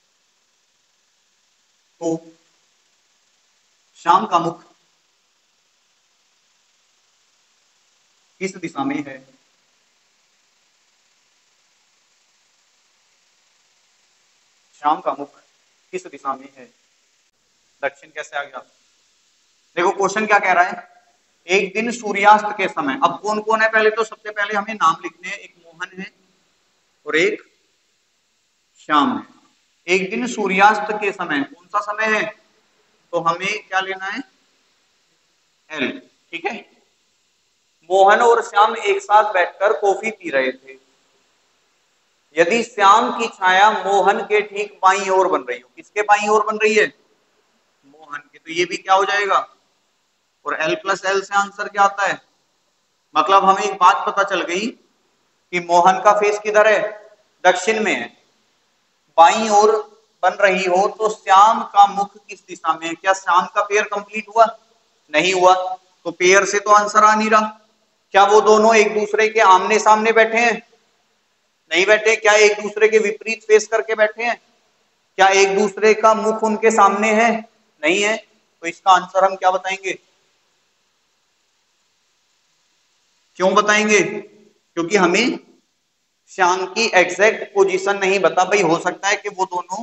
तो श्याम का मुख किस दिशा में है? श्याम का मुख किस दिशा में है? दक्षिण कैसे आ गया? देखो क्वेश्चन क्या कह रहा है, एक दिन सूर्यास्त के समय, अब कौन कौन है पहले तो सबसे पहले हमें नाम लिखने हैं, एक मोहन है और एक श्याम है। एक दिन सूर्यास्त के समय, कौन सा समय है? तो हमें क्या लेना है? एल। ठीक है, मोहन और श्याम एक साथ बैठकर कॉफी पी रहे थे। यदि श्याम की छाया मोहन के ठीक बाईं ओर बन रही हो, किसके बाईं ओर बन रही है? मोहन के, तो ये भी क्या हो जाएगा? और L प्लस एल से आंसर क्या आता है? मतलब हमें एक बात पता चल गई कि मोहन का फेस किधर है? दक्षिण में है। बाईं ओर बन रही हो तो श्याम का मुख किस दिशा में है? क्या श्याम का पेयर कंप्लीट हुआ? नहीं हुआ, तो पेयर से तो आंसर आ नहीं रहा। क्या वो दोनों एक दूसरे के आमने सामने बैठे हैं? नहीं बैठे। क्या एक दूसरे के विपरीत फेस करके बैठे हैं? क्या एक दूसरे का मुख उनके सामने है? नहीं है। तो इसका आंसर हम क्या बताएंगे? क्यों बताएंगे? क्योंकि हमें श्याम की एग्जैक्ट पोजीशन नहीं बता। भाई हो सकता है कि वो दोनों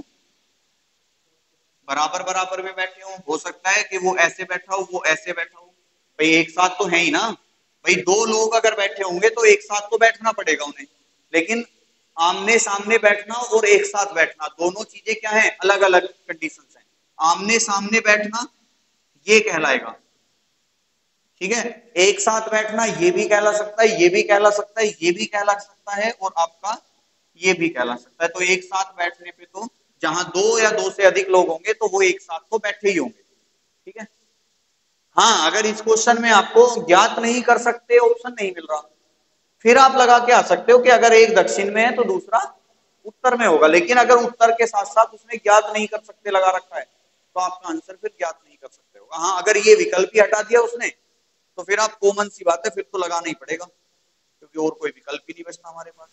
बराबर बराबर में बैठे हो सकता है कि वो ऐसे बैठा हो वो ऐसे बैठा हो। भाई एक साथ तो है ही ना। भाई दो लोग अगर बैठे होंगे तो एक साथ तो बैठना पड़ेगा उन्हें, लेकिन आमने सामने बैठना और एक साथ बैठना दोनों चीजें क्या है? अलग अलग कंडीशंस हैं। आमने सामने बैठना ये कहलाएगा, ठीक है। एक साथ बैठना ये भी कहला सकता है, ये भी कहला सकता है, ये भी कहला सकता है और आपका ये भी कहला सकता है। तो एक साथ बैठने पे तो जहां दो या दो से अधिक लोग होंगे तो वो एक साथ तो बैठे ही होंगे, ठीक है। हाँ, अगर इस क्वेश्चन में आपको ज्ञात नहीं कर सकते ऑप्शन नहीं मिल रहा, फिर आप लगा के आ सकते हो कि अगर एक दक्षिण में है तो दूसरा उत्तर में होगा। लेकिन अगर उत्तर के साथ साथ उसने ज्ञात नहीं कर सकते लगा रखा है तो आपका आंसर फिर ज्ञात नहीं कर सकते होगा। हाँ, अगर ये विकल्प ही हटा दिया उसने तो फिर आप कॉमन सी बात है, फिर तो लगाना ही पड़ेगा क्योंकि और कोई विकल्प ही नहीं बचता हमारे पास।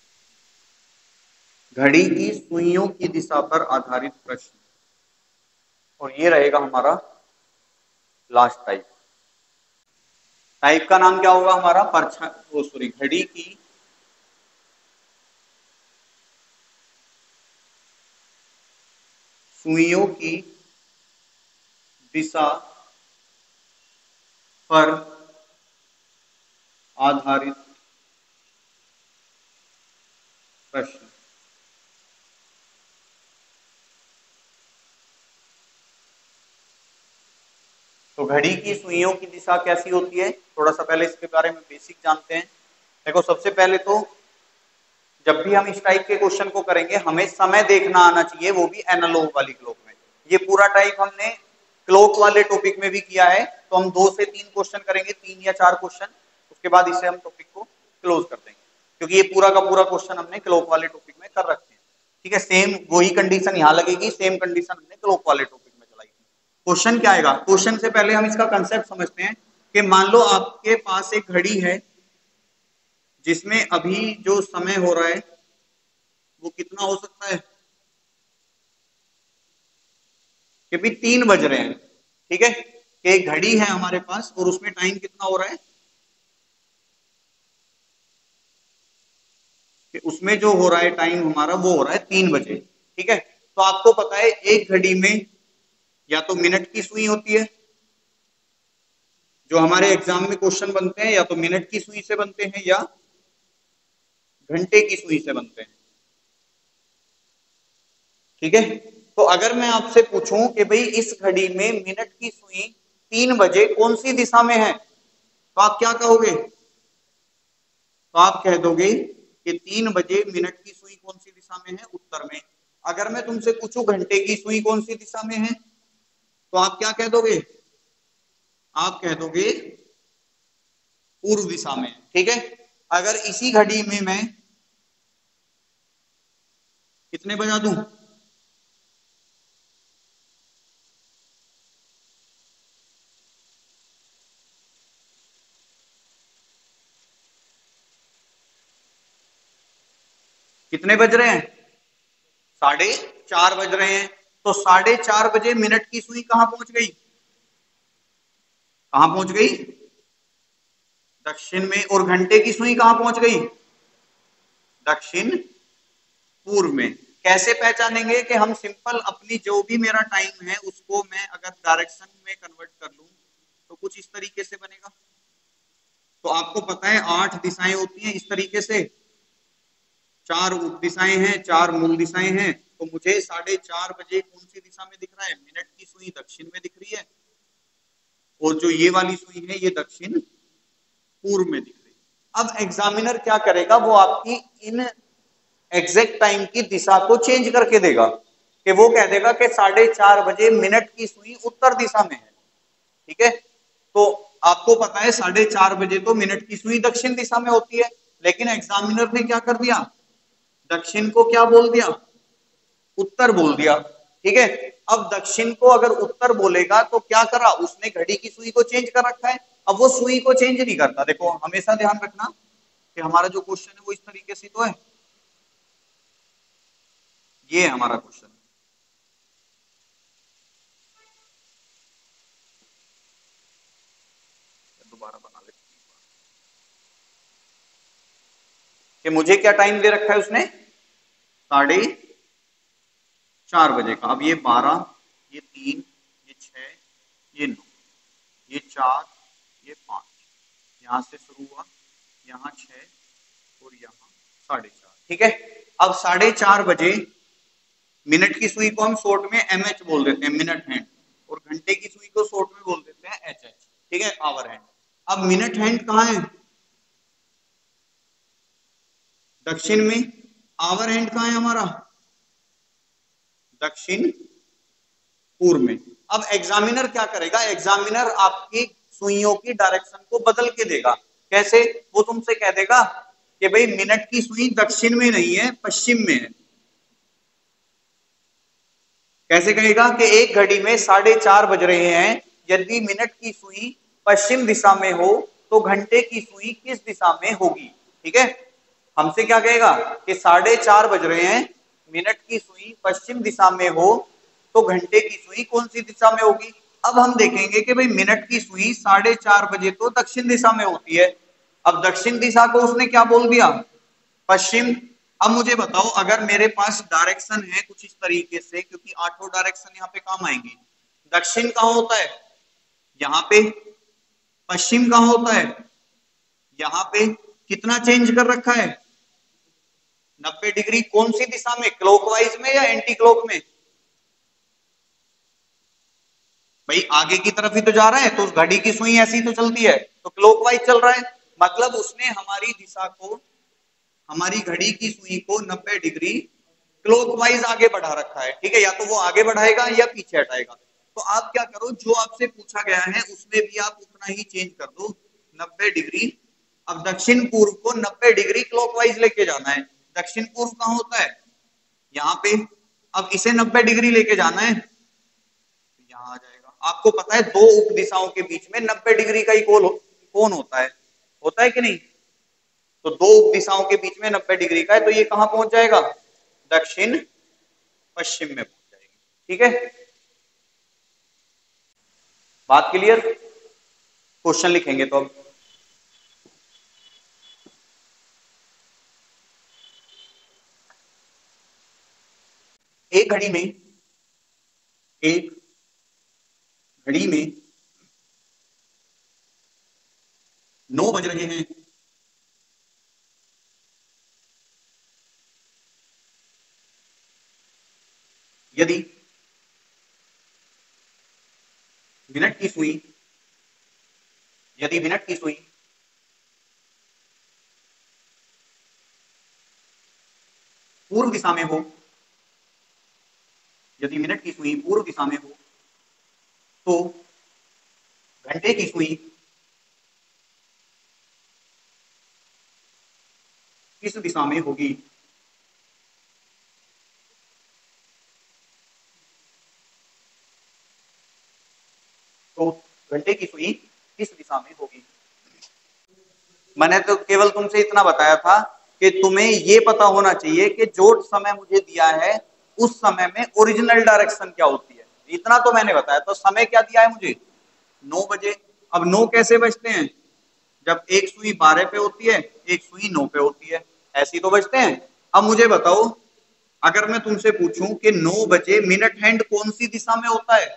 घड़ी की सुइयों की दिशा पर आधारित प्रश्न, और ये रहेगा हमारा लास्ट टाइप। टाइप का नाम क्या होगा हमारा? सॉरी, घड़ी की सुइयों की दिशा पर आधारित प्रश्न। तो घड़ी की सुइयों की दिशा कैसी होती है, थोड़ा सा पहले इसके बारे में बेसिक जानते हैं। देखो सबसे पहले तो जब भी हम इस टाइप के क्वेश्चन को करेंगे हमें समय देखना आना चाहिए, वो भी एनालॉग वाली क्लॉक में। ये पूरा टाइप हमने क्लॉक वाले टॉपिक में भी किया है, तो हम 2 से 3 क्वेश्चन करेंगे, 3 या 4 क्वेश्चन, उसके बाद इसे हम टॉपिक को क्लोज कर देंगे क्योंकि ये पूरा का पूरा क्वेश्चन हमने क्लॉक वाले टॉपिक में कर रखे हैं, ठीक है। सेम वही कंडीशन यहाँ लगेगी, सेम कंडीशन हमने क्लॉक वाले टॉपिक में चलाई थी। क्वेश्चन क्या आएगा? क्वेश्चन से पहले हम इसका कंसेप्ट समझते हैं कि मान लो आपके पास एक घड़ी है जिसमें अभी जो समय हो रहा है वो कितना हो सकता है कि भी 3 बज रहे हैं, ठीक है। एक घड़ी है हमारे पास और उसमें टाइम कितना हो रहा है कि उसमें जो हो रहा है टाइम हमारा वो हो रहा है 3 बजे, ठीक है। तो आपको पता है एक घड़ी में या तो मिनट की सुई होती है, जो हमारे एग्जाम में क्वेश्चन बनते हैं या तो मिनट की सुई से बनते हैं या घंटे की सुई से बनते हैं, ठीक है। तो अगर मैं आपसे पूछूं कि भाई इस घड़ी में मिनट की सुई 3 बजे कौन सी दिशा में है, तो आप क्या कहोगे? तो आप कह दोगे कि 3 बजे मिनट की सुई कौन सी दिशा में है? उत्तर में। अगर मैं तुमसे पूछूं घंटे की सुई कौन सी दिशा में है, तो आप क्या कह दोगे? आप कह दोगे पूर्व दिशा में। ठीक है। अगर इसी घड़ी में मैं कितने बजा दूं? कितने बज रहे हैं? 4:30 बज रहे हैं। तो 4:30 बजे मिनट की सुई कहां पहुंच गई? कहां पहुंच गई? दक्षिण में। और घंटे की सुई कहां पहुंच गई? दक्षिण पूर्व में। कैसे पहचानेंगे? कि हम सिंपल अपनी जो भी मेरा टाइम है उसको मैं अगर डायरेक्शन में कन्वर्ट कर लूं तो कुछ इस तरीके से बनेगा। तो आपको पता है 8 दिशाएं होती हैं इस तरीके से, 4 उप दिशाएं हैं, 4 मूल दिशाएं हैं। तो मुझे 4:30 बजे कौन सी दिशा में दिख रहा है? मिनट की सुई दक्षिण में दिख रही है, और जो ये वाली सुई है ये दक्षिण पूर्व में दिख रही है। अब एग्जामिनर क्या करेगा? वो आपकी इन एग्जैक्ट टाइम की दिशा को चेंज करके देगा, कि वो कह देगा कि 4:30 बजे मिनट की सुई उत्तर दिशा में है। ठीक है। तो आपको पता है 4:30 बजे तो मिनट की सुई दक्षिण दिशा में होती है, लेकिन एग्जामिनर ने क्या कर दिया? दक्षिण को क्या बोल दिया? उत्तर बोल दिया। ठीक है। अब दक्षिण को अगर उत्तर बोलेगा तो क्या करा उसने? घड़ी की सुई को चेंज कर रखा है। अब वो सुई को चेंज नहीं करता। देखो हमेशा ध्यान रखना कि हमारा जो क्वेश्चन है वो इस तरीके से तो है, ये है हमारा क्वेश्चन। दोबारा बना लेते हैं कि मुझे क्या टाइम दे रखा है उसने? 4:30 बजे का। अब ये 12, ये 3, ये 6, ये 9, ये 4, ये 5, यहां से शुरू हुआ, यहाँ 6 और यहाँ 4:30। ठीक है। अब 4:30 बजे मिनट की सुई को हम शॉर्ट में MH बोल देते हैं, मिनट हैंड, और घंटे की सुई को शॉर्ट में बोल देते हैं HH। ठीक है, आवर हैंड। अब मिनट हैंड कहाँ है? दक्षिण में। आवर हैंड कहाँ है हमारा? दक्षिण पूर्व में। अब एग्जामिनर क्या करेगा? एग्जामिनर आपकी सुइयों की डायरेक्शन को बदल के देगा। कैसे? वो तुमसे कह देगा कि भाई मिनट की सुई दक्षिण में नहीं है, पश्चिम में है। कैसे कहेगा? कि एक घड़ी में 4:30 बज रहे हैं, यदि मिनट की सुई पश्चिम दिशा में हो तो घंटे की सुई किस दिशा में होगी? ठीक है। हमसे क्या कहेगा? कि 4:30 बज रहे हैं, मिनट की सुई पश्चिम दिशा में हो तो घंटे की सुई कौन सी दिशा में होगी? अब हम देखेंगे कि भाई मिनट की सुई 4:30 बजे तो दक्षिण दिशा में होती है। अब दक्षिण दिशा को उसने क्या बोल दिया? पश्चिम। अब मुझे बताओ, अगर मेरे पास डायरेक्शन है कुछ इस तरीके से, क्योंकि 8 डायरेक्शन यहाँ पे काम आएंगी। दक्षिण कहाँ होता है? यहाँ पे। पश्चिम कहाँ होता है? यहाँ पे। कितना चेंज कर रखा है? 90 डिग्री। कौन सी दिशा में? क्लॉकवाइज में या एंटी क्लॉक में? भाई आगे की तरफ ही तो जा रहा है, तो उस घड़ी की सुई ऐसी तो चलती है, तो क्लॉकवाइज चल रहा है। मतलब उसने हमारी दिशा को, हमारी घड़ी की सुई को 90 डिग्री क्लॉकवाइज आगे बढ़ा रखा है। ठीक है। या तो वो आगे बढ़ाएगा या पीछे हटाएगा। तो आप क्या करो, जो आपसे पूछा गया है उसमें भी आप उतना ही चेंज कर दो, 90 डिग्री। अब दक्षिण पूर्व को 90 डिग्री क्लॉकवाइज लेके जाना है। दक्षिण पूर्व कहाँ होता है? यहाँ पे। अब इसे 90 डिग्री लेके जाना है, यहाँ आ जाएगा। आपको पता है दो उप दिशाओं के बीच में 90 डिग्री का ही कोण होता है, होता है कि नहीं? तो दो उप दिशाओं के बीच में 90 डिग्री का है, तो ये कहां पहुंच जाएगा? दक्षिण पश्चिम में पहुंच जाएगी। ठीक है, बात क्लियर? क्वेश्चन लिखेंगे तो अब एक घड़ी में, एक घड़ी में 9 बज रहे हैं। यदि मिनट की सुई, यदि मिनट की सुई पूर्व दिशा में हो, यदि मिनट की सुई पूर्व दिशा में हो तो घंटे की सुई किस दिशा में होगी? तो घंटे की सुई किस दिशा में होगी? मैंने तो केवल तुमसे इतना बताया था कि तुम्हें ये पता होना चाहिए कि जो समय मुझे दिया है उस समय में ओरिजिनल डायरेक्शन क्या होती है, इतना तो मैंने बताया। तो समय क्या दिया है मुझे? 9 बजे। अब 9 कैसे बजते हैं? जब एक सुई 12 पे होती है, एक सुई 9 पे होती है, ऐसी तो बजते हैं। अब मुझे बताओ, अगर मैं तुमसे पूछूं कि 9 बजे मिनट हैंड कौन सी दिशा में होता है?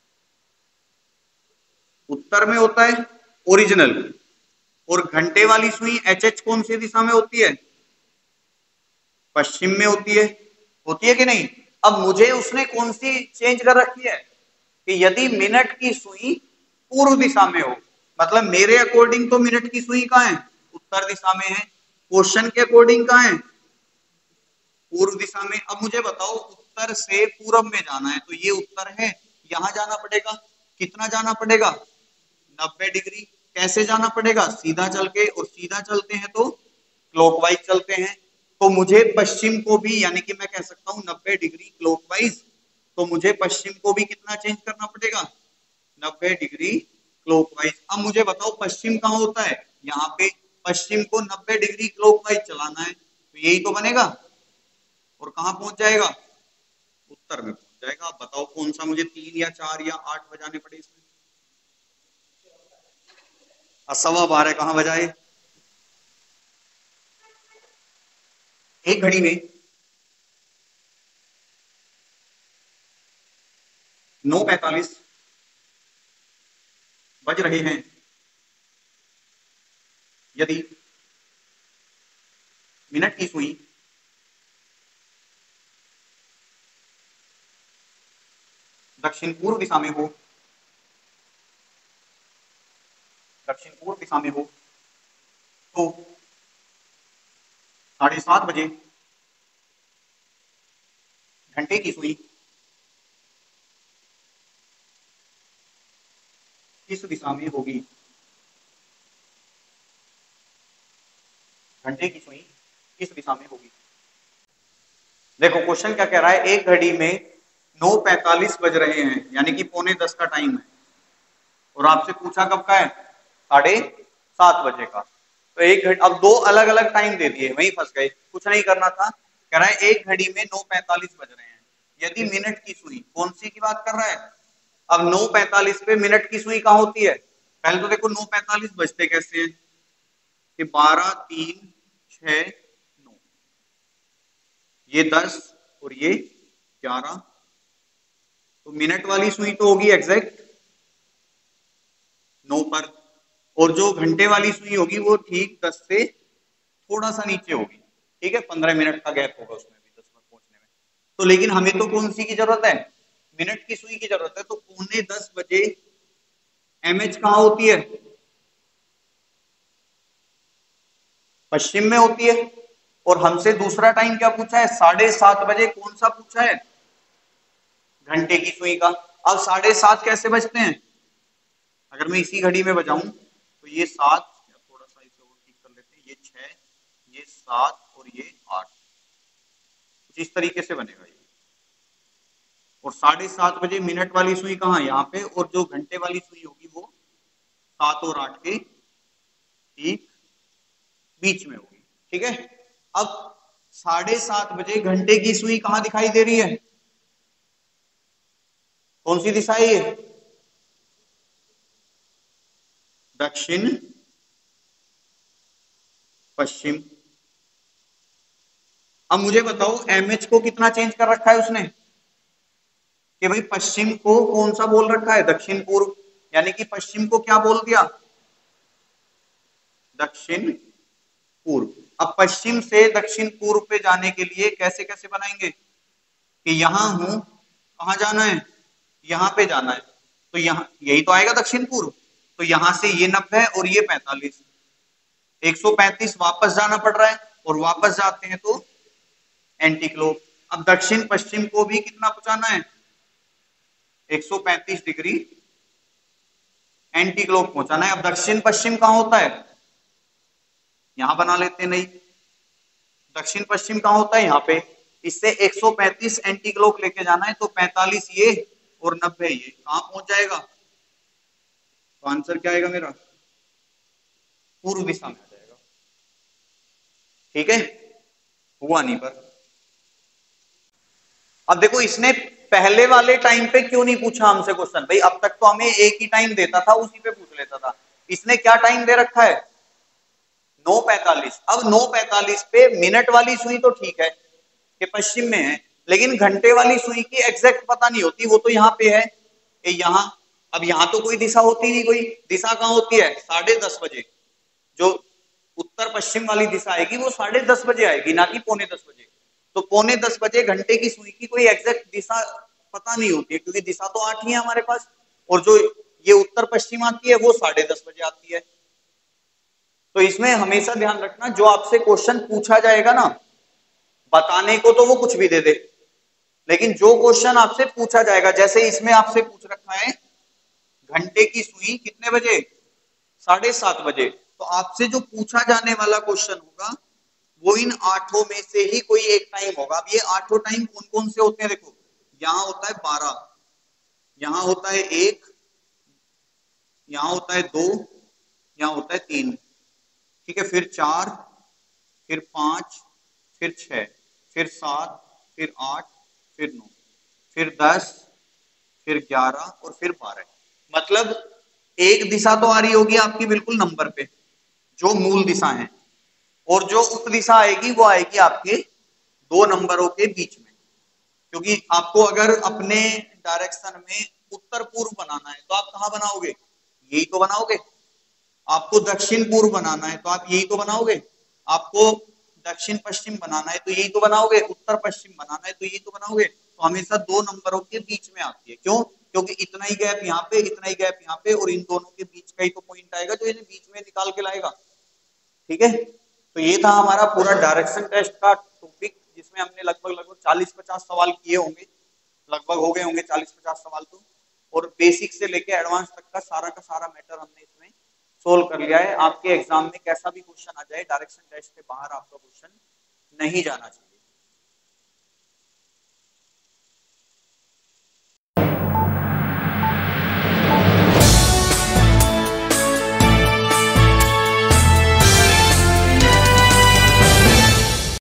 उत्तर में होता है, ओरिजिनल। और घंटे वाली सुई एच एच कौन सी दिशा में होती है? पश्चिम में होती है कि नहीं? अब मुझे उसने कौन सी चेंज कर रखी है कि यदि मिनट की सुई पूर्व दिशा में हो, मतलब मेरे अकॉर्डिंग तो मिनट की सुई कहाँ है? उत्तर दिशा में है। क्वेश्चन के अकॉर्डिंग कहाँ है? पूर्व दिशा में। अब मुझे बताओ, उत्तर से पूर्व में जाना है तो ये उत्तर है, यहां जाना पड़ेगा। कितना जाना पड़ेगा? 90 डिग्री। कैसे जाना पड़ेगा? सीधा चल के, और सीधा चलते हैं तो क्लॉकवाइज चलते हैं। तो मुझे पश्चिम को भी, यानी कि मैं कह सकता हूं 90 डिग्री क्लॉकवाइज, तो मुझे पश्चिम को भी कितना चेंज करना पड़ेगा? 90 डिग्री क्लॉकवाइज। अब मुझे बताओ पश्चिम कहाँ होता है? यहाँ पे। पश्चिम को 90 डिग्री क्लॉकवाइज चलाना है तो यही तो बनेगा, और कहाँ पहुंच जाएगा? उत्तर में पहुंच जाएगा। आप बताओ कौन सा मुझे 3 या 4 या 8 बजाने पड़े इसमें? 12:15 कहाँ बजाए? एक घड़ी में 9:45 बज रहे हैं। यदि मिनट की सुई दक्षिण पूर्व दिशा में हो, दक्षिण पूर्व दिशा में हो तो 7:30 बजे घंटे की सुई किस दिशा में होगी? घंटे की सुई किस दिशा में होगी? देखो क्वेश्चन क्या कह रहा है, एक घड़ी में 9:45 बज रहे हैं, यानी कि 9:45 का टाइम है, और आपसे पूछा कब का है? 7:30 बजे का। तो एक घड़ी, अब दो अलग अलग टाइम दे दिए, वहीं फंस गए, कुछ नहीं करना था। कह रहा है एक घड़ी में 9:45 बज रहे हैं, यदि मिनट की सुई, कौन सी की बात कर रहा है? अब 9:45 पे मिनट की सुई कहाँ होती है? पहले तो देखो 9:45 बजते कैसे हैं कि 12, 3, 6, 9, ये 10 और ये 11। तो मिनट वाली सुई तो होगी एग्जैक्ट 9 पर, और जो घंटे वाली सुई होगी वो ठीक 10 से थोड़ा सा नीचे होगी। ठीक है, 15 मिनट का गैप होगा उसमें भी 10 पर पहुंचने में। तो लेकिन हमें तो कौन सी की जरूरत है? मिनट की सुई की जरूरत है। तो 9:45 एमएच कहाँ होती है? पश्चिम में होती है। और हमसे दूसरा टाइम क्या पूछा है? 7:30 बजे। कौन सा पूछा है? घंटे की सुई का। अब 7:30 कैसे बजते हैं? अगर मैं इसी घड़ी में बजाऊं तो ये 7, थोड़ा सा इसे और ठीक कर लेते हैं, ये 6, ये 7 और ये 8, कुछ इस तरीके से बनेगा ये। और 7:30 बजे मिनट वाली सुई कहाँ? यहाँ पे। और जो घंटे वाली सुई होगी वो 7 और 8 के ठीक बीच में होगी। ठीक है, अब 7:30 बजे घंटे की सुई कहाँ दिखाई दे रही है? कौन सी दिशा है ये? दक्षिण पश्चिम। अब मुझे बताओ एमएच को कितना चेंज कर रखा है उसने, कि भाई पश्चिम को कौन सा बोल रखा है? दक्षिण पूर्व, यानी कि पश्चिम को क्या बोल दिया? दक्षिण पूर्व। अब पश्चिम से दक्षिण पूर्व पे जाने के लिए कैसे कैसे बनाएंगे कि यहां हूं, कहां जाना है? यहां पे जाना है, तो यहां यही तो आएगा दक्षिण पूर्व। तो यहां से ये 90 और ये 45, 135 वापस जाना पड़ रहा है, और वापस जाते हैं तो एंटी क्लॉक। अब दक्षिण पश्चिम को भी कितना पहुंचाना है, 135 डिग्री एंटी क्लॉक पहुंचाना है। अब दक्षिण पश्चिम कहां होता है, यहां बना लेते हैं, नहीं, दक्षिण पश्चिम कहां होता है, यहां पे। इससे 135 एंटी क्लॉक लेके जाना है, तो 45 ये और 90 ये, कहां पहुंच जाएगा, तो आंसर क्या आएगा मेरा, पूर्व दिशा में आ जाएगा। ठीक है, हुआ नहीं पर। अब देखो इसने पहले वाले टाइम पे क्यों नहीं पूछा हमसे क्वेश्चन, भाई अब तक तो हमें एक ही टाइम देता था, उसी पे पूछ लेता था। इसने क्या टाइम दे रखा है, 9:45। अब 9:45 पे मिनट वाली सुई तो ठीक है कि पश्चिम में है, लेकिन घंटे वाली सुई की एग्जैक्ट पता नहीं होती, वो तो यहाँ पे है, यहाँ। अब यहाँ तो कोई दिशा होती नहीं, कोई दिशा कहाँ होती है, 10:30 बजे। जो उत्तर पश्चिम वाली दिशा आएगी वो 10:30 बजे आएगी, ना कि 9:45 बजे। तो 9:45 बजे घंटे की सुई की कोई एग्जैक्ट दिशा पता नहीं होती है, क्योंकि दिशा तो 8 ही है हमारे पास, और जो ये उत्तर पश्चिम आती है वो 10:30 बजे आती है। तो इसमें हमेशा ध्यान रखना, जो आपसे क्वेश्चन पूछा जाएगा ना, बताने को तो वो कुछ भी दे दे, लेकिन जो क्वेश्चन आपसे पूछा जाएगा, जैसे इसमें आपसे पूछ रखा है घंटे की सुई कितने बजे, 7:30 बजे, तो आपसे जो पूछा जाने वाला क्वेश्चन होगा वो इन 8 में से ही कोई एक टाइम होगा। अब ये 8 टाइम कौन कौन से होते हैं, देखो, यहां होता है 12, यहां होता है 1, यहां होता है 2, यहां होता है 3, ठीक है, फिर 4, फिर 5, फिर 6, फिर 7, फिर 8, फिर 9, फिर 10, फिर 11 और फिर 12। मतलब एक दिशा तो आ रही होगी आपकी बिल्कुल नंबर पे, जो मूल दिशा है, और जो उप दिशा आएगी वो आएगी आपके 2 नंबरों के बीच में। क्योंकि आपको अगर अपने डायरेक्शन में उत्तर पूर्व बनाना है तो आप कहां बनाओगे, यही तो बनाओगे। आपको दक्षिण पूर्व बनाना है तो आप यही तो बनाओगे। आपको दक्षिण पश्चिम बनाना है तो यही तो बनाओगे। उत्तर पश्चिम बनाना है तो यही तो बनाओगे। तो हमेशा 2 नंबरों के बीच में आती है। क्यों, क्योंकि इतना ही गैप यहाँ पे, इतना ही गैप यहाँ पे, और इन दोनों के बीच का ही तो पॉइंट आएगा जो इन्हें बीच में निकाल के लाएगा। ठीक है, तो ये था हमारा पूरा डायरेक्शन टेस्ट का टॉपिक, जिसमें हमने लगभग 40-50 सवाल किए होंगे, लगभग हो गए होंगे 40-50 सवाल तो। और बेसिक से लेके एडवांस तक का सारा मैटर हमने इसमें सोल्व कर लिया है। आपके एग्जाम में कैसा भी क्वेश्चन आ जाए, डायरेक्शन टेस्ट के बाहर आपका क्वेश्चन नहीं जाना चाहिए।